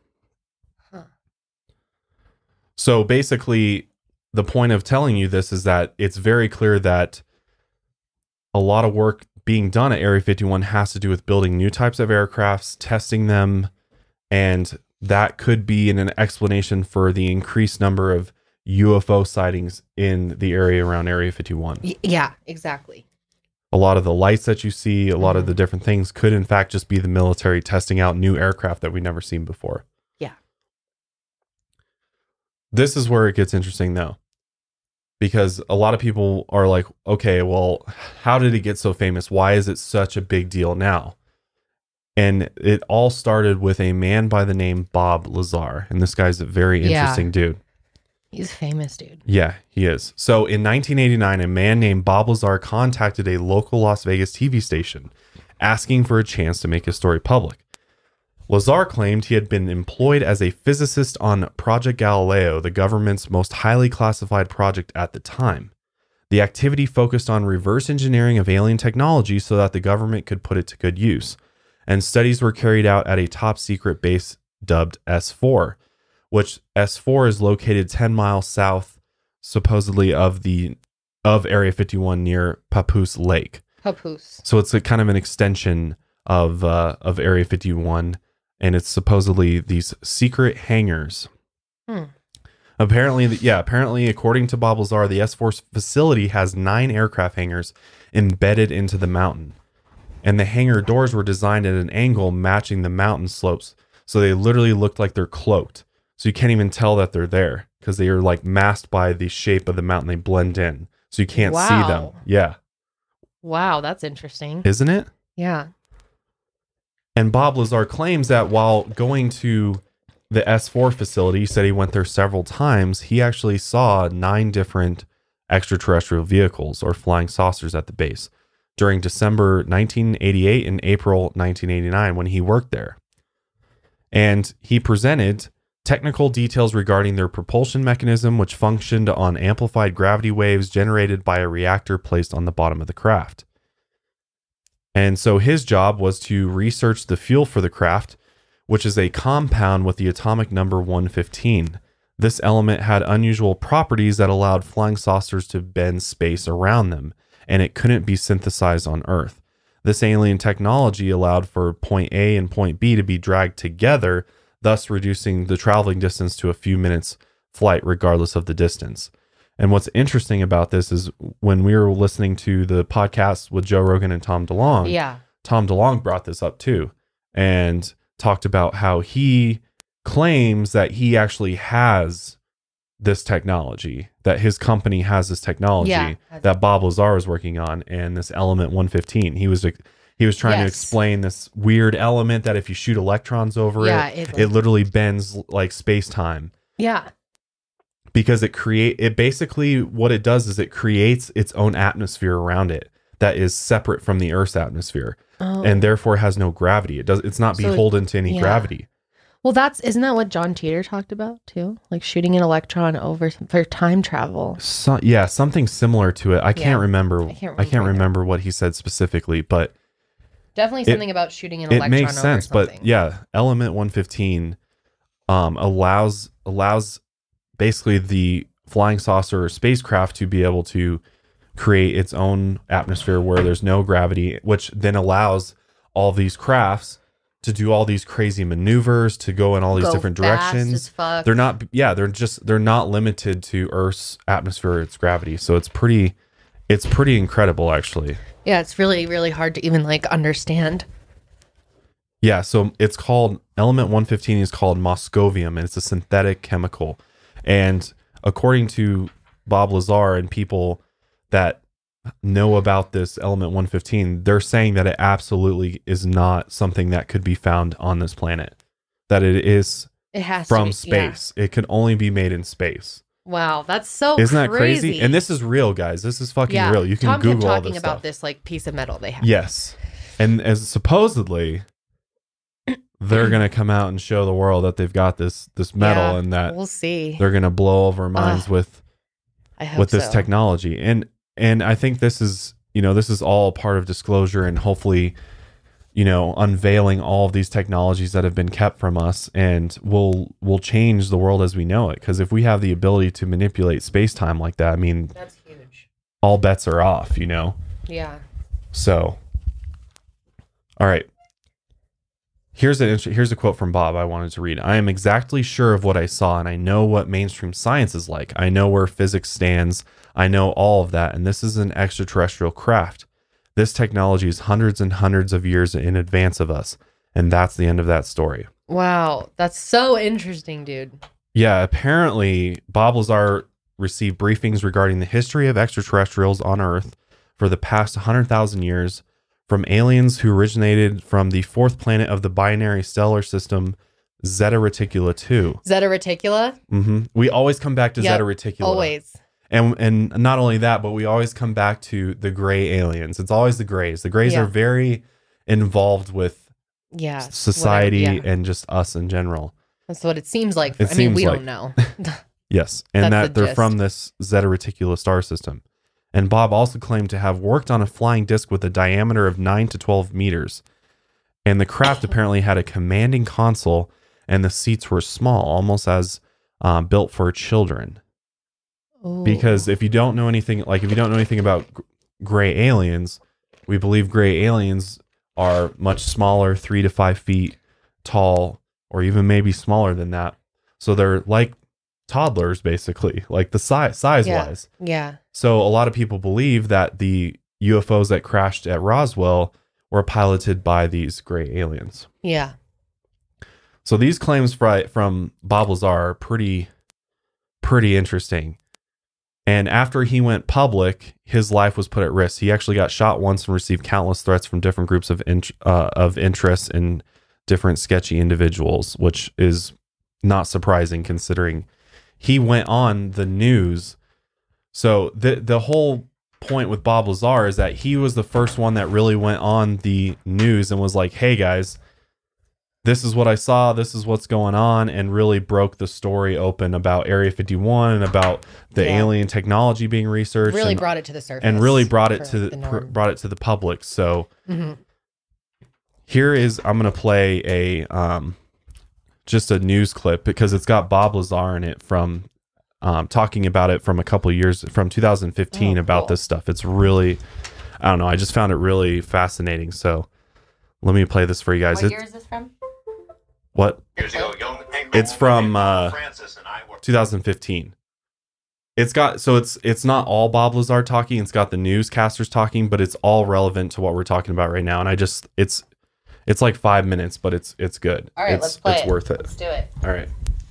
So basically, the point of telling you this is that it's very clear that a lot of work being done at Area 51 has to do with building new types of aircrafts, testing them, and that could be an explanation for the increased number of UFO sightings in the area around Area 51. Yeah, exactly. A lot of the lights that you see, a lot of the different things could in fact just be the military testing out new aircraft that we've never seen before. Yeah. This is where it gets interesting though, because a lot of people are like, okay, well, how did it get so famous? Why is it such a big deal now? And it all started with a man by the name Bob Lazar. And this guy's a very interesting dude. He's famous, dude. Yeah, he is. So in 1989, a man named Bob Lazar contacted a local Las Vegas TV station asking for a chance to make his story public. Lazar claimed he had been employed as a physicist on Project Galileo, the government's most highly classified project at the time. The activity focused on reverse engineering of alien technology so that the government could put it to good use, and studies were carried out at a top-secret base dubbed S4, which S4 is located 10 miles south, supposedly, of Area 51 near Papoose Lake. Papoose. So it's a kind of an extension of Area 51, and it's supposedly these secret hangars. Apparently, according to Bob Lazar, the S4 facility has 9 aircraft hangars embedded into the mountain. And the hangar doors were designed at an angle matching the mountain slopes. So they literally looked like they're cloaked. So you can't even tell that they're there because they are like masked by the shape of the mountain. They blend in. So you can't see them. Yeah. Wow, that's interesting. Isn't it? Yeah. And Bob Lazar claims that while going to the S4 facility, he said he went there several times, he actually saw 9 different extraterrestrial vehicles or flying saucers at the base during December 1988 and April 1989 when he worked there. And he presented technical details regarding their propulsion mechanism, which functioned on amplified gravity waves generated by a reactor placed on the bottom of the craft. And so his job was to research the fuel for the craft, which is a compound with the atomic number 115. This element had unusual properties that allowed flying saucers to bend space around them, and it couldn't be synthesized on Earth. This alien technology allowed for point A and point B to be dragged together, thus reducing the traveling distance to a few minutes flight regardless of the distance. And what's interesting about this is when we were listening to the podcast with Joe Rogan and Tom DeLonge, Tom DeLonge brought this up too and talked about how he claims that he actually has this technology, that his company has this technology that Bob Lazar is working on, and this element 115. He was trying to explain this weird element that if you shoot electrons over it literally bends like space-time. Yeah. Because it basically what it does is it creates its own atmosphere around it that is separate from the Earth's atmosphere and therefore has no gravity. It's not beholden to any gravity. Well, isn't that what John Teeter talked about too? Like shooting an electron over for time travel. Something similar to it. I can't remember. I can't remember what he said specifically, but definitely something about shooting an electron. It makes sense, but yeah, element 115 allows basically the flying saucer or spacecraft to be able to create its own atmosphere where there's no gravity, which then allows all these crafts to do all these crazy maneuvers, to go in all these different directions. They're not limited to Earth's atmosphere or its gravity. So it's pretty incredible, actually. Yeah, it's really, really hard to even like understand. Yeah, so it's called element 115 is called moscovium, and it's a synthetic chemical. And according to Bob Lazar and people that know about this element 115, they're saying that it absolutely is not something that could be found on this planet. That it has from space. Yeah. It could only be made in space. Wow, that's so Isn't that crazy? And this is real, guys. This is fucking real. You can Tom Google all kept this talking about stuff. this like piece of metal they have. Yes. And as supposedly they're going to come out and show the world that they've got this metal and that we'll see. They're going to blow over our minds with this technology. And I think this is all part of disclosure and hopefully, unveiling all of these technologies that have been kept from us, and will change the world as we know it. Because if we have the ability to manipulate space-time like that, I mean, that's huge. All bets are off, Yeah. So, all right. Here's a quote from Bob I wanted to read. I am exactly sure of what I saw, and I know what mainstream science is like. I know where physics stands. I know all of that, and this is an extraterrestrial craft. This technology is hundreds and hundreds of years in advance of us, and that's the end of that story. Wow, that's so interesting, dude. Yeah, apparently Bob Lazar received briefings regarding the history of extraterrestrials on Earth for the past 100,000 years, from aliens who originated from the 4th planet of the binary stellar system, Zeta Reticula 2. Zeta Reticula? Mm-hmm. We always come back to Zeta Reticula. Always. And not only that, but we always come back to the gray aliens. It's always the grays. The grays are very involved with society whatever, and just us in general. That's what it seems like. It I mean, seems we like. don't know. Yes, and That's that the they're gist. from this Zeta Reticuli star system. And Bob also claimed to have worked on a flying disc with a diameter of 9 to 12 meters. And the craft apparently had a commanding console, and the seats were small, almost as built for children. Ooh. Because if you don't know anything, about gray aliens, we believe gray aliens are much smaller, 3 to 5 feet tall, or even maybe smaller than that. So they're like toddlers, basically, like the size wise. Yeah. So a lot of people believe that the UFOs that crashed at Roswell were piloted by these gray aliens. Yeah. So these claims from Bob Lazar are pretty interesting. And after he went public, his life was put at risk. He actually got shot once and received countless threats from different groups of interest and different sketchy individuals, which is not surprising considering he went on the news. So the whole point with Bob Lazar is that he was the first one that really went on the news and was like, hey guys, this is what I saw, this is what's going on, and really broke the story open about Area 51 and about the alien technology being researched. Really and, brought it to the surface. and really brought it for brought it to the public. So Mhm. here is, I'm going to play a just a news clip because it's got Bob Lazar in it from talking about it from a couple of years, from 2015 about cool. this stuff. It's really, I don't know, I just found it really fascinating. So let me play this for you guys. What year is this from? What? Years ago, It's from Francis and I were 2015. It's not all Bob Lazar talking. It's got the newscasters talking, but it's all relevant to what we're talking about right now. And it's like 5 minutes, but it's good. All right, let's play it's it. worth it. Let's do it. All right.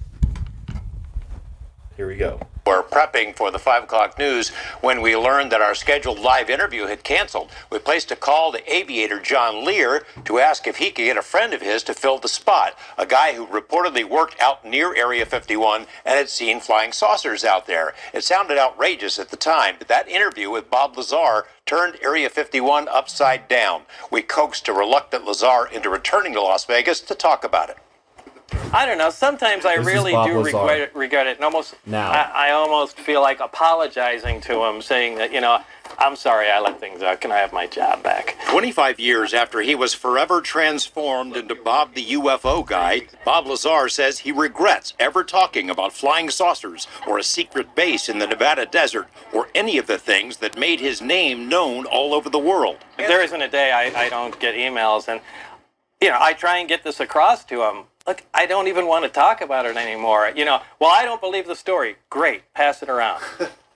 Here we go. We're prepping for the 5 o'clock news when we learned that our scheduled live interview had canceled. We placed a call to aviator John Lear to ask if he could get a friend of his to fill the spot, a guy who reportedly worked out near Area 51 and had seen flying saucers out there. It sounded outrageous at the time, but that interview with Bob Lazar turned Area 51 upside down. We coaxed a reluctant Lazar into returning to Las Vegas to talk about it. I don't know. Sometimes I This is really Bob do Lazar. regret it. And almost, Now. I almost feel like apologizing to him, saying that, I'm sorry I let things out. Can I have my job back? 25 years after he was forever transformed into Bob the UFO guy, Bob Lazar says he regrets ever talking about flying saucers or a secret base in the Nevada desert or any of the things that made his name known all over the world. If there isn't a day I don't get emails, and, I try and get this across to him. Look, I don't even want to talk about it anymore. Well, I don't believe the story. Great, pass it around.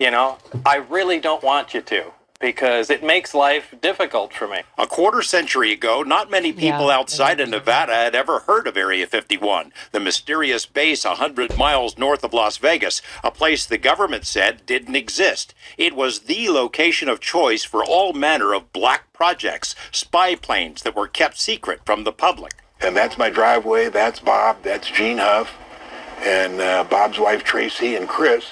I really don't want you to, because it makes life difficult for me. A quarter century ago, not many people Yeah, outside of Nevada had ever heard of Area 51, the mysterious base 100 miles north of Las Vegas, a place the government said didn't exist. It was the location of choice for all manner of black projects, spy planes that were kept secret from the public. And that's my driveway. That's Bob. That's Gene Huff. And Bob's wife, Tracy, and Chris.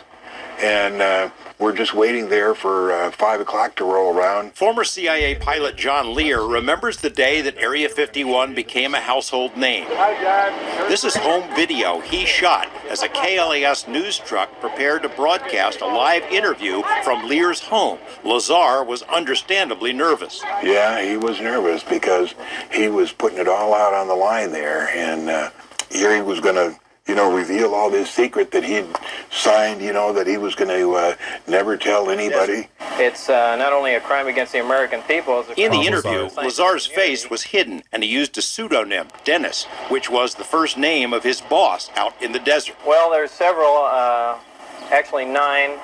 And we're just waiting there for 5 o'clock to roll around. Former CIA pilot John Lear remembers the day that Area 51 became a household name. This is home video he shot as a KLAS news truck prepared to broadcast a live interview from Lear's home. Lazar was understandably nervous. Yeah, he was nervous because he was putting it all out on the line there. And here he was going to, reveal all this secret that he'd signed, that he was going to never tell anybody. It's not only a crime against the American people. It's a In the crime interview, against the Lazar's face was hidden, and he used a pseudonym, Dennis, which was the first name of his boss out in the desert. Well, there's several, actually 9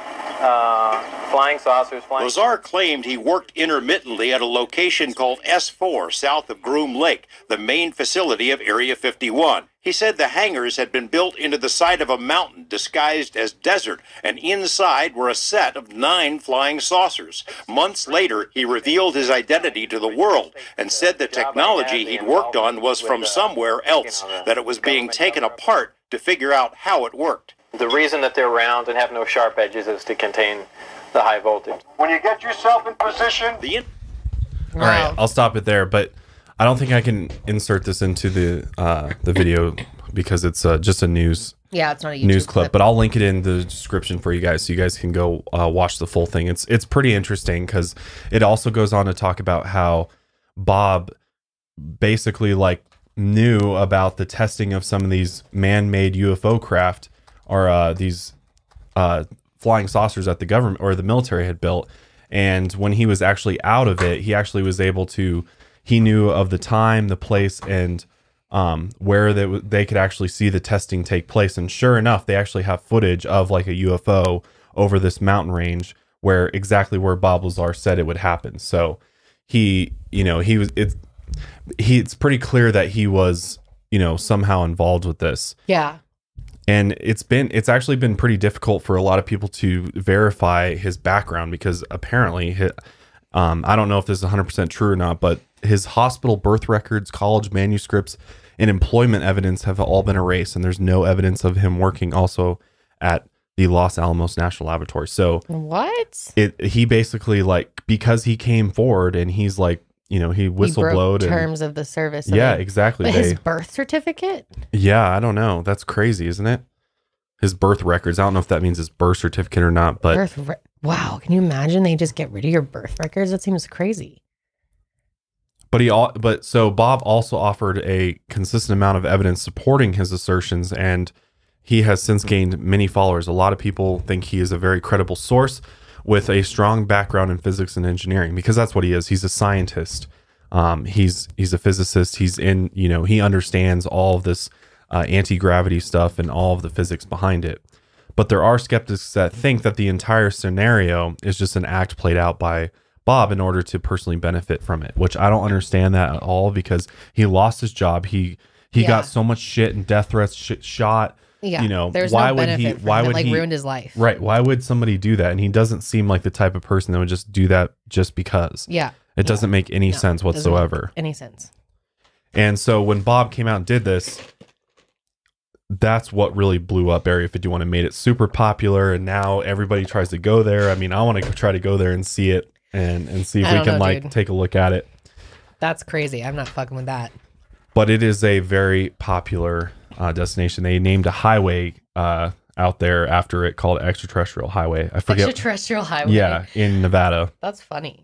flying saucers. Lazar claimed he worked intermittently at a location called S4 south of Groom Lake, the main facility of Area 51. He said the hangars had been built into the side of a mountain disguised as desert, and inside were a set of 9 flying saucers. Months later, he revealed his identity to the world and said the technology he'd worked on was from somewhere else, that it was being taken apart to figure out how it worked. The reason that they're round and have no sharp edges is to contain the high voltage. When you get yourself in position... All right, I'll stop it there. But I don't think I can insert this into the video because it's just a news Yeah, it's not a YouTube news clip, but I'll link it in the description for you guys so you guys can go watch the full thing. It's pretty interesting because it also goes on to talk about how Bob basically like knew about the testing of some of these man-made UFO craft or these flying saucers that the government or the military had built. And when he was actually out of it, he actually was able to, he knew of the time, the place, and where they could actually see the testing take place. And sure enough, they actually have footage of like a UFO over this mountain range where exactly where Bob Lazar said it would happen. So he, you know, it's pretty clear that he was, you know, somehow involved with this. Yeah. And it's actually been pretty difficult for a lot of people to verify his background because apparently, I don't know if this is 100% true or not, but his hospital birth records, college manuscripts, and employment evidence have all been erased, and there's no evidence of him working also at the Los Alamos National Laboratory. So what? He basically like because he came forward and he's like, you know, he whistleblowed terms of the service. Yeah, exactly. But his birth certificate? Yeah, I don't know. That's crazy, isn't it? His birth records. I don't know if that means his birth certificate or not, but wow, can you imagine they just get rid of your birth records? That seems crazy. But so Bob also offered a consistent amount of evidence supporting his assertions, and he has since gained many followers. A lot of people think he is a very credible source with a strong background in physics and engineering, because that's what he is. He's a scientist. He's a physicist. He's in, you know, he understands all of this anti-gravity stuff and all of the physics behind it. But there are skeptics that think that the entire scenario is just an act played out by Bob in order to personally benefit from it, which I don't understand that at all because he lost his job. He got so much shit and death threats, shot. Yeah, you know, there's why no would benefit he? Why would like he ruined his life? Right? Why would somebody do that? And he doesn't seem like the type of person that would just do that just because. Yeah, it doesn't make any sense whatsoever. Any sense? And so when Bob came out and did this, that's what really blew up Area 51 and made it super popular. And now everybody tries to go there. I mean, I want to try to go there and see it and see if we can take a look at it. That's crazy. I'm not fucking with that. But it is a very popular destination. They named a highway out there after it called Extraterrestrial Highway. I forget. Extraterrestrial Highway. Yeah, in Nevada. That's funny.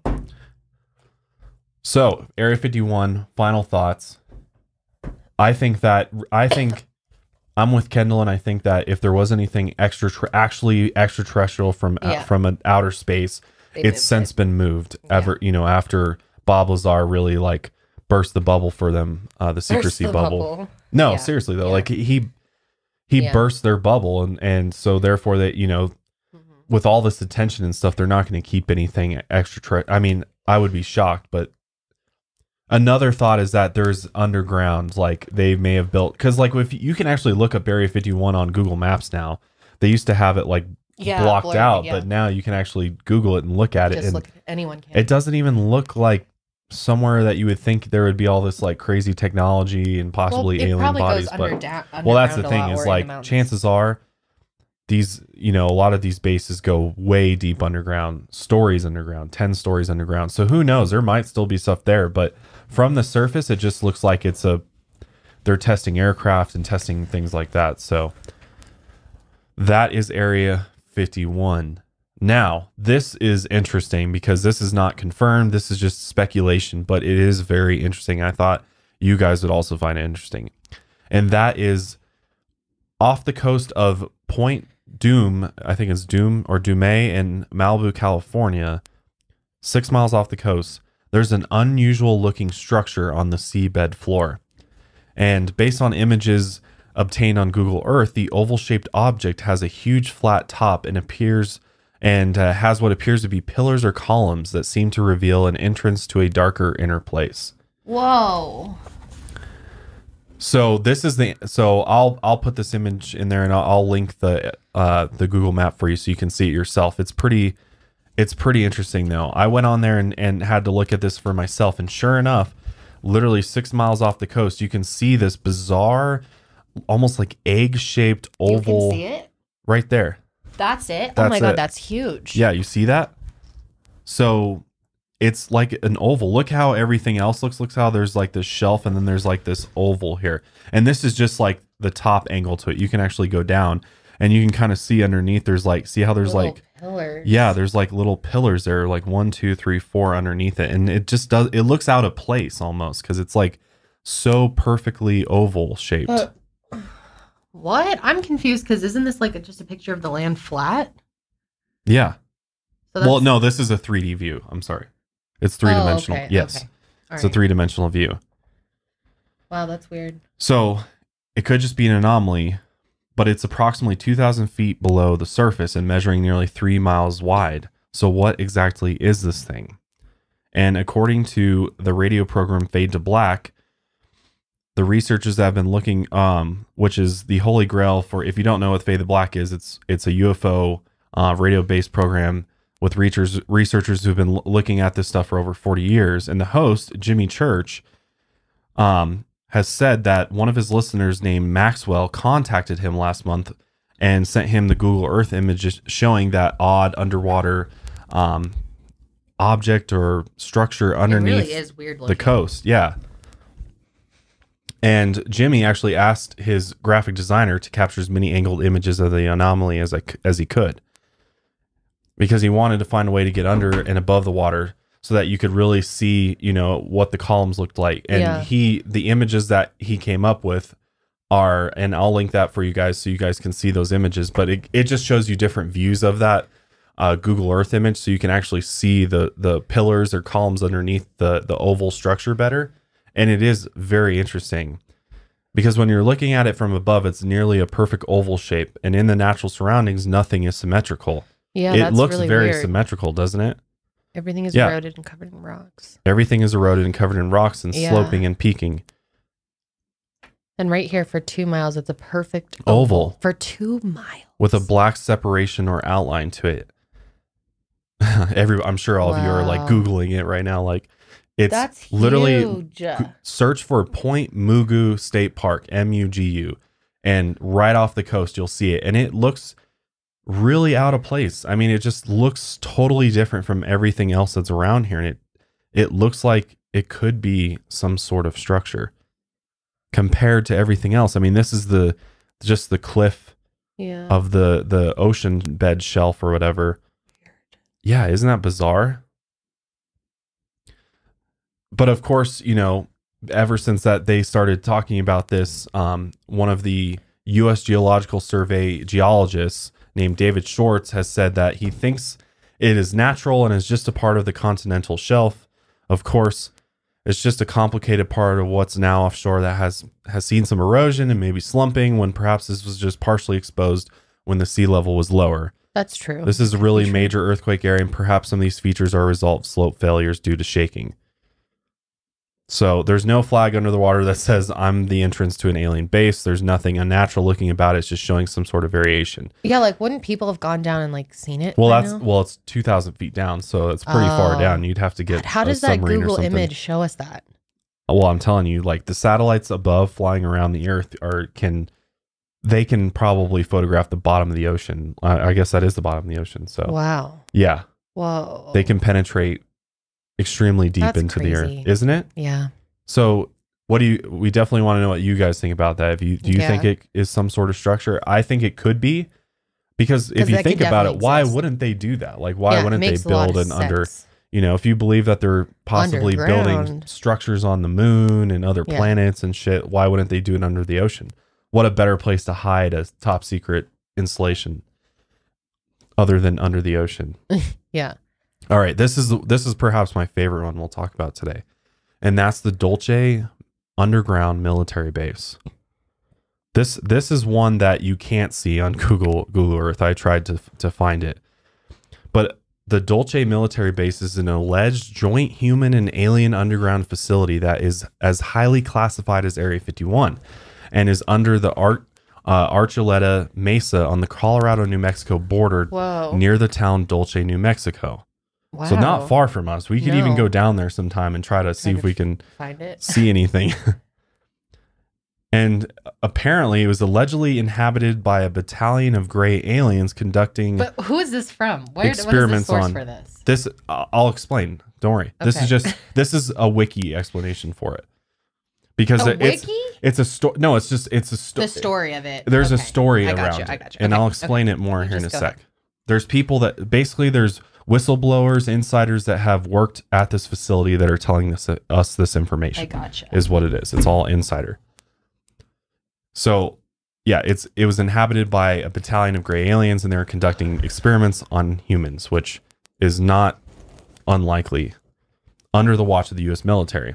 So, Area 51, final thoughts. I think I'm with Kendall, and I think that if there was anything actually extraterrestrial from an outer space, it's since been moved. After Bob Lazar really like burst the bubble for them, the secrecy bubble. No, seriously though, like he burst their bubble, and so therefore that, you know, with all this attention and stuff, they're not going to keep anything extra. I mean, I would be shocked, but another thought is that there's underground, like they may have built, because like if you can actually look up Area 51 on Google Maps now, they used to have it like blocked out, but now you can actually Google it and look at it. And anyone can. It doesn't even look like somewhere that you would think there would be all this like crazy technology and possibly alien bodies. But well, that's the thing is like chances are these, you know, a lot of these bases go way deep underground, stories underground, 10 stories underground. So who knows? There might still be stuff there, but from the surface, it just looks like they're testing aircraft and testing things like that. So that is Area 51. Now, this is interesting because this is not confirmed. This is just speculation, but it is very interesting. I thought you guys would also find it interesting. And that is off the coast of Point Dume, I think it's Dume or Dume in Malibu, California, 6 miles off the coast. There's an unusual looking structure on the seabed floor. And based on images obtained on Google Earth, the oval-shaped object has a huge flat top and has what appears to be pillars or columns that seem to reveal an entrance to a darker inner place. Whoa. So this is I'll put this image in there and I'll link the Google map for you so you can see it yourself. It's pretty interesting though. I went on there and had to look at this for myself, and sure enough, literally 6 miles off the coast, you can see this bizarre, almost like egg-shaped oval. You can see it? Right there. That's it? Oh my God, that's huge. Yeah, you see that? So it's like an oval. Look how everything else looks. Look how there's like this shelf and then there's like this oval here. And this is just like the top angle to it. You can actually go down and you can kind of see underneath. There's like, see how there's Little like pillars. Yeah, there's like little pillars there, like 1, 2, 3, 4 underneath it. And it just does, it looks out of place almost because it's like so perfectly oval shaped. What? I'm confused because isn't this like just a picture of the land flat? Yeah. So Well, no, this is a 3D view. I'm sorry. It's three-dimensional. Okay, Yes. okay. It's a three-dimensional view. Wow, that's weird. So it could just be an anomaly, but it's approximately 2,000 feet below the surface and measuring nearly 3 miles wide. So what exactly is this thing? And according to the radio program Fade to Black, the researchers that have been looking, which is the holy grail for, if you don't know what Fade to Black is, it's a UFO radio-based program with researchers who've been looking at this stuff for over 40 years. And the host, Jimmy Church, has said that one of his listeners named Maxwell contacted him last month and sent him the Google Earth images showing that odd underwater object or structure underneath It really is weird looking. the coast. Yeah. And Jimmy actually asked his graphic designer to capture as many angled images of the anomaly as he could, because he wanted to find a way to get under and above the water so that you could really see, you know, what the columns looked like. And the images that he came up with are, and I'll link that for you guys so you guys can see those images, but it just shows you different views of that Google Earth image, so you can actually see the pillars or columns underneath the oval structure better. And it is very interesting because when you're looking at it from above, it's nearly a perfect oval shape, and in the natural surroundings, nothing is symmetrical. Yeah, it that's looks really very weird. symmetrical, doesn't it? Everything is Yeah. eroded and covered in rocks. Everything is eroded and covered in rocks and Yeah. sloping and peaking. And right here for 2 miles, it's a perfect Oval. for 2 miles With a black separation or outline to it. I'm sure all of you are like Wow. Googling it right now. Like, it's That's literally huge. search for Point Mugu State Park, MUGU, and right off the coast you'll see it, and it looks really out of place. I mean, it just looks totally different from everything else that's around here, and it looks like it could be some sort of structure compared to everything else. I mean, this is just the cliff Yeah. of the ocean bed shelf or whatever. Yeah, isn't that bizarre? But of course, you know, ever since that they started talking about this, one of the U.S. Geological Survey geologists named David Schwartz has said that he thinks it is natural and is just a part of the continental shelf. Of course, it's just a complicated part of what's now offshore that has seen some erosion and maybe slumping, when perhaps this was just partially exposed when the sea level was lower. That's true. This is a really major earthquake area, and perhaps some of these features are a result of slope failures due to shaking. So there's no flag under the water that says I'm the entrance to an alien base. There's nothing unnatural looking about it. It's just showing some sort of variation. Yeah, like wouldn't people have gone down and like seen it? Well, by that's now? well, it's 2,000 feet down, so it's pretty far down. You'd have to get How a does that submarine or Google something. image show us that? Well, I'm telling you, like the satellites above flying around the Earth can probably photograph the bottom of the ocean. I guess that is the bottom of the ocean. So Wow. yeah, Whoa. they can penetrate extremely deep That's into the crazy. Earth, isn't it? Yeah. So we definitely want to know what you guys think about that. Do you think Yeah. it is some sort of structure? I think it could be, because if 'Cause you that think could about it, definitely why exist. wouldn't they do that? Like, why Yeah, it wouldn't they makes a lot build of an under, sense. you know, if you believe that they're possibly building Underground. structures on the moon and other Yeah. planets and shit, why wouldn't they do it under the ocean? What a better place to hide a top secret installation other than under the ocean. Yeah. All right, this is perhaps my favorite one we'll talk about today, and that's the Dulce underground military base. This is one that you can't see on Google Earth. I tried to find it, but the Dulce military base is an alleged joint human and alien underground facility that is as highly classified as Area 51, and is under the Archuleta Mesa on the Colorado-New Mexico border, Whoa. near the town Dulce, New Mexico. Wow. So not far from us. We could even No. go down there sometime and try to see if we can Find it. see anything. And apparently it was allegedly inhabited by a battalion of gray aliens conducting But who is this from? Where? experiments what is the source on for this? this. I'll explain. Don't worry. Okay. This is a wiki explanation for it. Because A it's wiki? it's a story. No, it's a story. The story of it. There's a Okay. story I got around you. I it, got you. and Okay. I'll explain Okay. it more here in a Just go sec. ahead. There's people that basically there's whistleblowers, insiders that have worked at this facility that are telling us this information. I gotcha. Is what it is. It's all insider. So, yeah, it was inhabited by a battalion of gray aliens, and they were conducting experiments on humans, which is not unlikely under the watch of the U.S. military.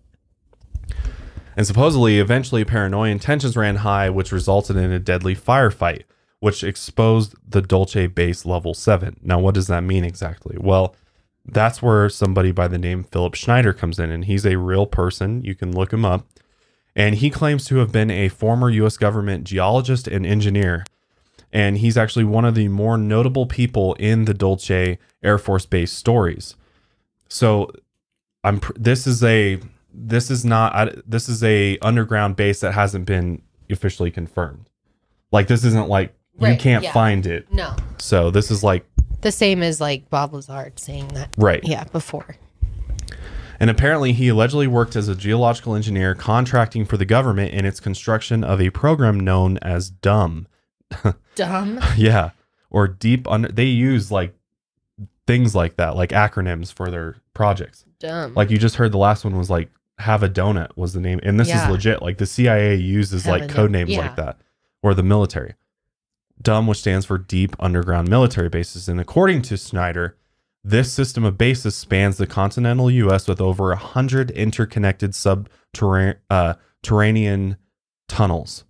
And supposedly, eventually, paranoia tensions ran high, which resulted in a deadly firefight, which exposed the Dulce base level 7. Now, what does that mean exactly? Well, that's where somebody by the name Philip Schneider comes in, and he's a real person. You can look him up. And he claims to have been a former U.S. government geologist and engineer. And he's actually one of the more notable people in the Dulce Air Force Base stories. So this is a underground base that hasn't been officially confirmed. Like, this isn't like you Right, can't yeah. find it. No. So this is like The same as like Bob Lazard saying that. right. Yeah, before. And apparently he allegedly worked as a geological engineer contracting for the government in its construction of a program known as DUM. Dumb. Yeah. Or deep under, they use like things like that, like acronyms for their projects. Dumb. Like you just heard the last one was like Have a Donut was the name. And this Yeah. is legit. Like the CIA uses Have like a code Donut. names Yeah. like that, or the military. DUM, which stands for Deep Underground Military Bases. And according to Snyder, this system of bases spans the continental U.S. with over 100 interconnected subterranean tunnels.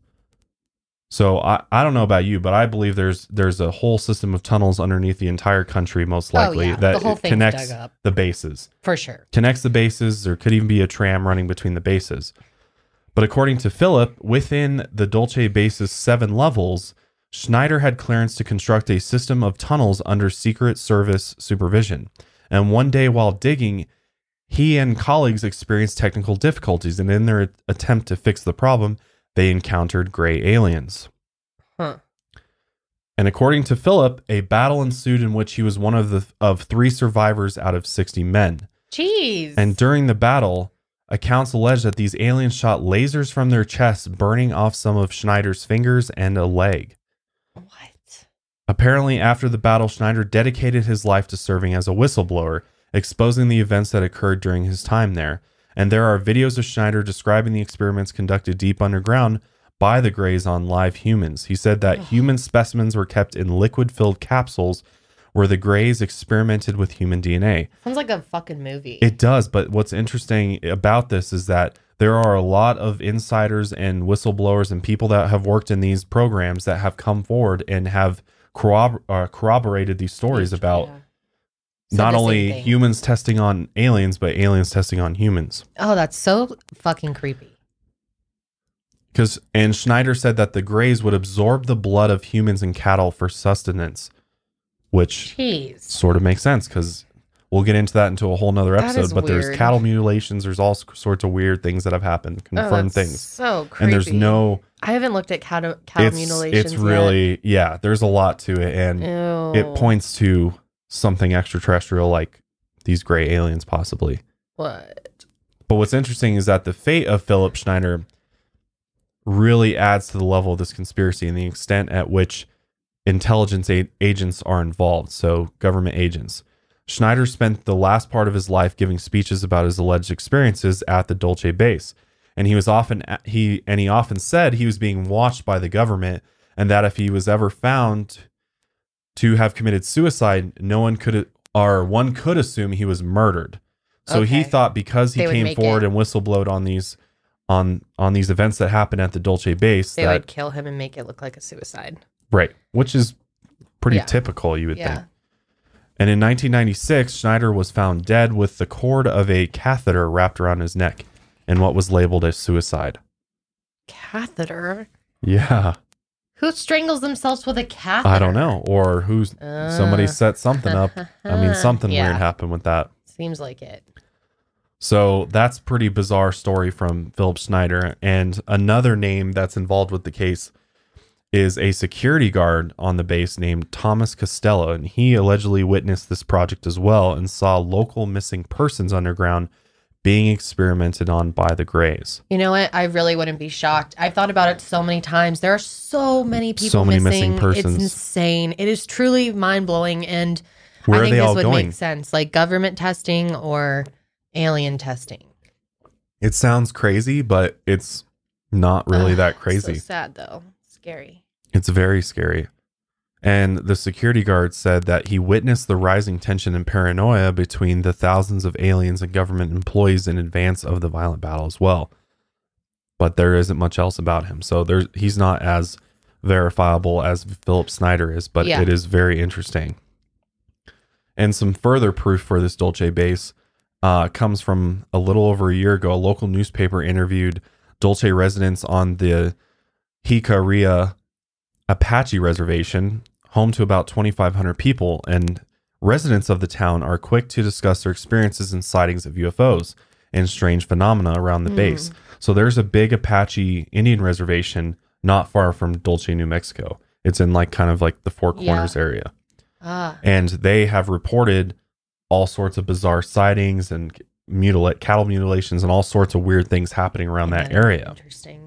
So I don't know about you, but I believe there's a whole system of tunnels underneath the entire country, most likely, yeah. that The whole it thing's connects dug up. the bases. For sure. Connects the bases. There could even be a tram running between the bases. But according to Philip, within the Dulce base's 7 levels, Schneider had clearance to construct a system of tunnels under Secret Service supervision. And one day while digging, he and colleagues experienced technical difficulties, and in their attempt to fix the problem, they encountered gray aliens. Huh. And according to Philip, a battle ensued in which he was one of 3 survivors out of 60 men. Jeez. And during the battle, accounts allege that these aliens shot lasers from their chests, burning off some of Schneider's fingers and a leg. What? Apparently, after the battle, Schneider dedicated his life to serving as a whistleblower, exposing the events that occurred during his time there. And there are videos of Schneider describing the experiments conducted deep underground by the Greys on live humans. He said that human specimens were kept in liquid-filled capsules where the Greys experimented with human DNA. Sounds like a fucking movie. It does, but what's interesting about this is that there are a lot of insiders and whistleblowers and people that have worked in these programs that have come forward and have corroborated these stories about Said not the same only thing. humans testing on aliens, but aliens testing on humans. Oh, that's so fucking creepy. And Schneider said that the Greys would absorb the blood of humans and cattle for sustenance, which Jeez. sort of makes sense because we'll get into that into a whole nother That episode. is But there's weird. cattle mutilations. There's all sorts of weird things that have happened, confirmed Oh, that's things. So creepy. And there's no, I haven't looked at cattle it's mutilations. really, yeah, there's a lot to it. And Yet. it points to something extraterrestrial like these gray aliens possibly. What? But what's interesting is that the fate of Philip Schneider really adds to the level of this conspiracy and the extent at which intelligence agents are involved. So government agents. Schneider spent the last part of his life giving speeches about his alleged experiences at the Dulce base. And he often said he was being watched by the government, and that if he was ever found to have committed suicide, one could assume he was murdered. So he Okay. thought because he They would came make forward it- and whistleblowed on these events that happened at the Dulce base, They that would kill him and make it look like a suicide. right, which is pretty Yeah. typical, you would Yeah. think. And in 1996, Schneider was found dead with the cord of a catheter wrapped around his neck in what was labeled as suicide. Catheter? Yeah, Who strangles themselves with a catheter? I don't know, or somebody set something up. I mean, something Yeah. weird happened with that. Seems like it. So that's pretty bizarre story from Philip Schneider. And another name that's involved with the case is a security guard on the base named Thomas Costello. And he allegedly witnessed this project as well and saw local missing persons underground being experimented on by the Greys. You know what? I really wouldn't be shocked. I've thought about it so many times. There are so many people So many missing It's persons. insane. It is truly mind-blowing. And Where I are think they this all would going? make sense. Like government testing or alien testing. It sounds crazy, but it's not really that crazy. So sad, though. Scary. It's very scary. And the security guard said that he witnessed the rising tension and paranoia between the thousands of aliens and government employees in advance of the violent battle as well. But there isn't much else about him. So he's not as verifiable as Philip Schneider is, but Yeah. it is very interesting. And some further proof for this Dulce base comes from a little over a year ago. A local newspaper interviewed Dulce residents on the Jicarilla Apache Reservation, home to about 2,500 people, and residents of the town are quick to discuss their experiences and sightings of UFOs and strange phenomena around the base. So there's a big Apache Indian reservation not far from Dulce, New Mexico. It's in like kind of like the Four Corners area. And they have reported all sorts of bizarre sightings and cattle mutilations and all sorts of weird things happening around that area. Interesting.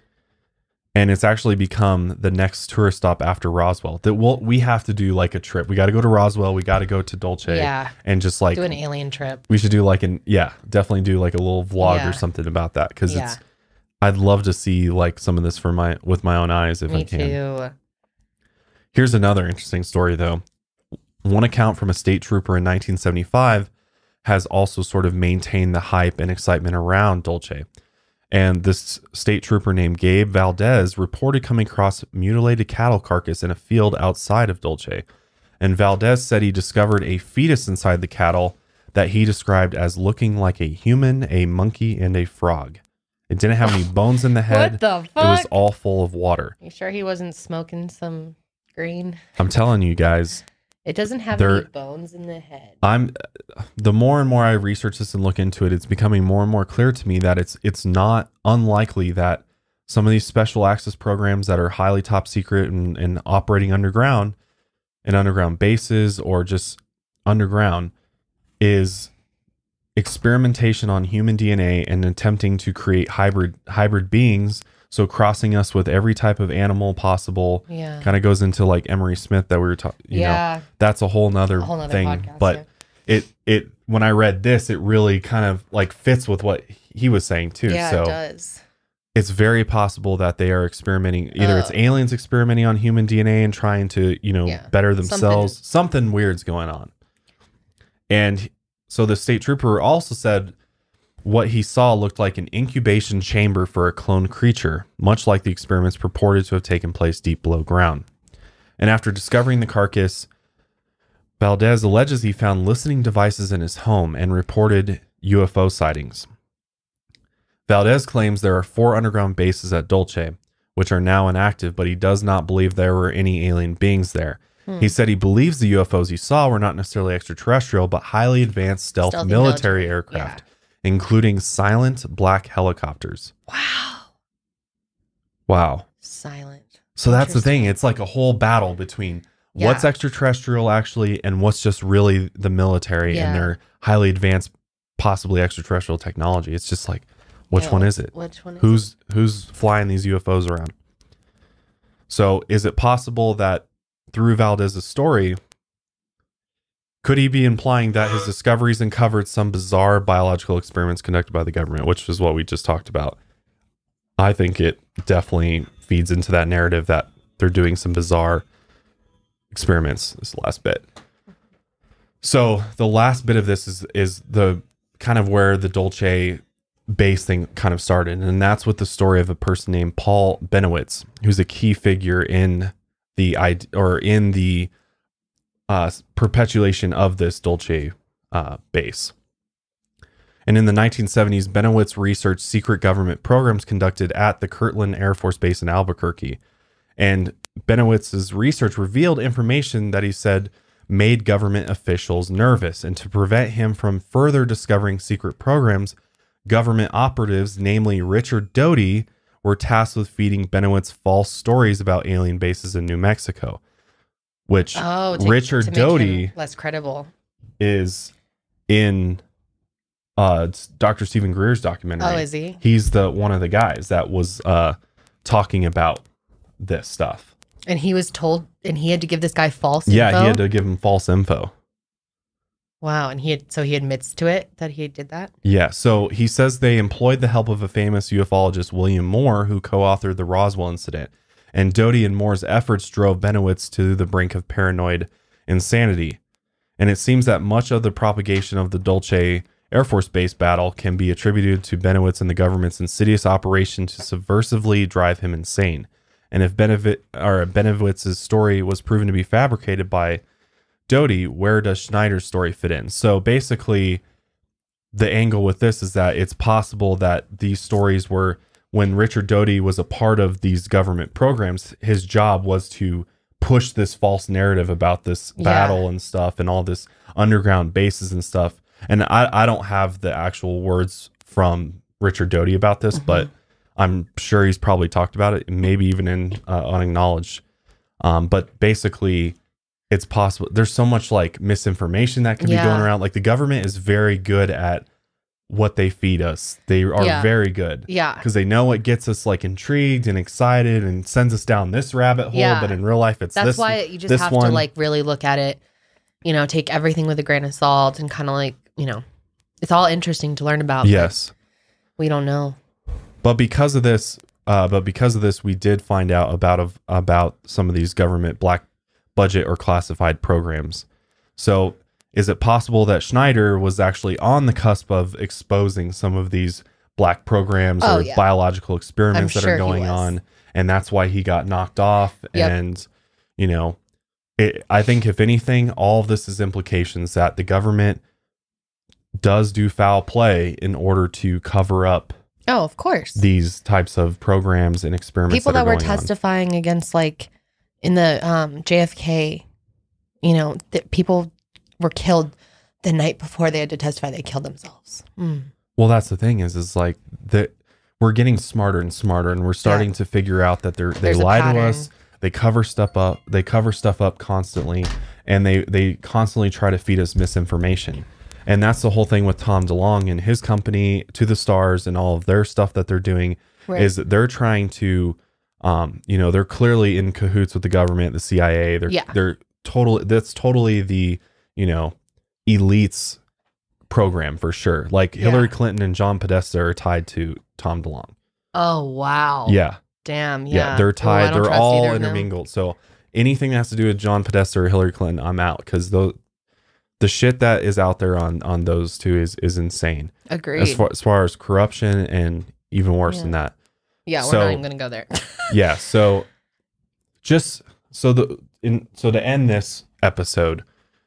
And it's actually become the next tourist stop after Roswell. That we have to do like a trip. We got to go to Roswell. We got to go to Dulce. Yeah. And just like Do an alien trip. we should do like definitely do like a little vlog Yeah. or something about that because Yeah. I'd love to see like some of this with my own eyes if I Me can. too. Here's another interesting story though. One account from a state trooper in 1975 has also sort of maintained the hype and excitement around Dulce. And this state trooper named Gabe Valdez reported coming across mutilated cattle carcass in a field outside of Dulce. And Valdez said he discovered a fetus inside the cattle that he described as looking like a human, a monkey, and a frog. It didn't have any bones in the head. What the It was fuck? all full of water. You sure he wasn't smoking some green? I'm telling you guys, It doesn't have There- any bones in the head. the more and more I research this and look into it, it's becoming more and more clear to me that it's not unlikely that some of these special access programs that are highly top secret and operating underground in underground bases or just underground is experimentation on human DNA and attempting to create hybrid beings. So crossing us with every type of animal possible. Yeah. Kind of goes into like Emery Smith that we were talking. Yeah. That's a whole nother thing. podcast, But it when I read this, it really kind of like fits with what he was saying too. Yeah, So it does. it's very possible that they are experimenting. Either it's aliens experimenting on human DNA and trying to, Yeah. better themselves. Something weird's going on. And so the state trooper also said what he saw looked like an incubation chamber for a cloned creature, much like the experiments purported to have taken place deep below ground. And after discovering the carcass, Valdez alleges he found listening devices in his home and reported UFO sightings. Valdez claims there are 4 underground bases at Dulce, which are now inactive, but he does not believe there were any alien beings there. He said he believes the UFOs he saw were not necessarily extraterrestrial, but highly advanced stealth Stealthy military military, aircraft, including silent black helicopters. Wow. Silent. So that's the thing. It's like a whole battle between what's Yeah. extraterrestrial actually and what's just really the military and Yeah. their highly advanced, possibly extraterrestrial technology. It's just like, which Yeah, one is it? Which one is it? Who's flying these UFOs around? So is it possible that through Valdez's story, could he be implying that his discoveries uncovered some bizarre biological experiments conducted by the government, which is what we just talked about? I think it definitely feeds into that narrative that they're doing some bizarre experiments, this last bit. So the last bit of this is the kind of where the Dulce base thing kind of started. And that's with the story of a person named Paul Benowitz, who's a key figure in the perpetuation of this Dulce base. And in the 1970s, Benowitz researched secret government programs conducted at the Kirtland Air Force Base in Albuquerque. And Benowitz's research revealed information that he said made government officials nervous. And to prevent him from further discovering secret programs, government operatives, namely Richard Doty, were tasked with feeding Benowitz false stories about alien bases in New Mexico, which Richard to make Doty him less credible. is in Dr. Stephen Greer's documentary. Oh, is he? He's one of the guys that was talking about this stuff. And he was told, and he had to give this guy false info? Yeah, he had to give him false info. Wow, and he admits to it that he did that? Yeah, so he says they employed the help of a famous ufologist, William Moore, who co-authored the Roswell incident. And Doty and Moore's efforts drove Benowitz to the brink of paranoid insanity. And it seems that much of the propagation of the Dulce Air Force Base battle can be attributed to Benowitz and the government's insidious operation to subversively drive him insane. And if Benowitz's story was proven to be fabricated by Doty, where does Schneider's story fit in? So basically, the angle with this is that it's possible that these stories were, when Richard Doty was a part of these government programs, his job was to push this false narrative about this battle and stuff and all this underground bases and stuff. And I don't have the actual words from Richard Doty about this, but I'm sure he's probably talked about it, maybe even in Unacknowledged. But basically, it's possible. There's so much like misinformation that can be going around. Like the government is very good at what they feed us. They are very good. Yeah. Because they know what gets us like intrigued and excited and sends us down this rabbit hole. Yeah. But in real life, that's why you just have to like really look at it, you know, take everything with a grain of salt and kind of like, you know, it's all interesting to learn about. Yes. We don't know. But because of this, we did find out about some of these government black budget or classified programs. So is it possible that Schneider was actually on the cusp of exposing some of these black programs or biological experiments that are going on, and that's why he got knocked off? And you know, I think if anything, all of this is implications that the government does do foul play in order to cover up of course these types of programs and experiments. People that were testifying against, like in the JFK, you know, people were killed the night before they had to testify. They killed themselves. Well, that's the thing is like that we're getting smarter and smarter, and we're starting to figure out that they lie to us. They cover stuff up. They cover stuff up constantly, and they constantly try to feed us misinformation. And that's the whole thing with Tom DeLonge and his company, To the Stars, and all of their stuff that they're doing is that they're trying to, you know, they're clearly in cahoots with the government, the CIA. They're totally, that's totally the, you know, elites program for sure. Like Hillary Clinton and John Podesta are tied to Tom DeLonge. Oh, wow. Yeah. Damn. Yeah. They're tied. They're all intermingled. So anything that has to do with John Podesta or Hillary Clinton, I'm out, because the shit that is out there on those two is insane. Agreed. As far as corruption and even worse than that. Yeah, we're not even gonna go there. Yeah, so just to end this episode,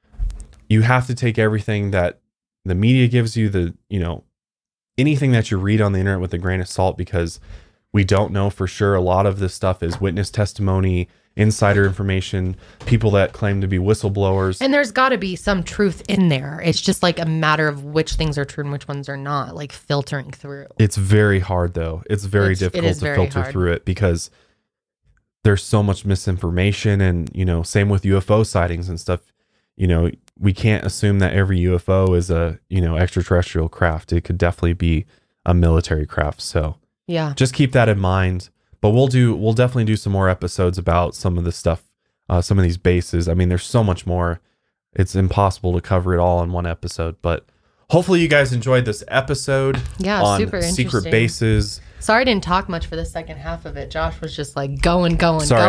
you have to take everything that the media gives you, anything that you read on the internet with a grain of salt, because we don't know for sure. A lot of this stuff is witness testimony, insider information, people that claim to be whistleblowers. And there's got to be some truth in there. It's just like a matter of which things are true and which ones are not, like filtering through. It's very hard, though. It's very difficult to filter through it because there's so much misinformation, and, you know, same with UFO sightings and stuff. You know, we can't assume that every UFO is a, you know, extraterrestrial craft. It could definitely be a military craft. So yeah, just keep that in mind. But we'll definitely do some more episodes about some of this stuff, some of these bases. I mean, there's so much more. It's impossible to cover it all in one episode. But hopefully you guys enjoyed this episode on super secret bases. Sorry I didn't talk much for the second half of it. Josh was just like going.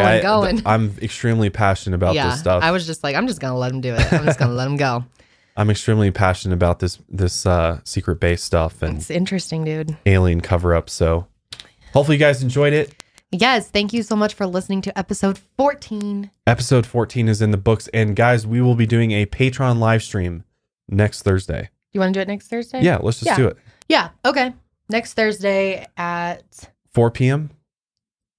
I'm extremely passionate about this stuff. I was just like, I'm just going to let him do it. I'm just going to let him go. I'm extremely passionate about this secret base stuff. And it's interesting, dude. Alien cover-up. So hopefully you guys enjoyed it. Yes, thank you so much for listening to episode 14. Episode 14 is in the books. And guys, we will be doing a Patreon live stream next Thursday. You want to do it next Thursday? Yeah, let's just do it. Yeah, okay. Next Thursday at 4 p.m.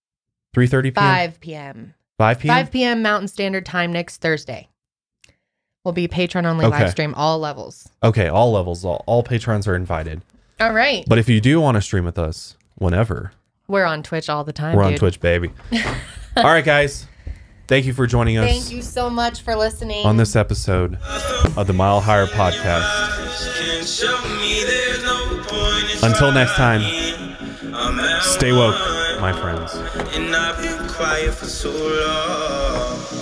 3:30 p.m. 5 p.m. 5 p.m. 5 p.m. Mountain Standard Time next Thursday. will be patron only Okay. live stream, all levels. Okay, all levels, all patrons are invited. All right. But if you do want to stream with us, whenever, We're on Twitch all the time. we're on dude. Twitch, baby. All right, guys. Thank you for joining us Thank you so much for listening. on this episode of the Mile Higher Podcast. Until next time, stay woke, my friends. And I've been quiet for so long.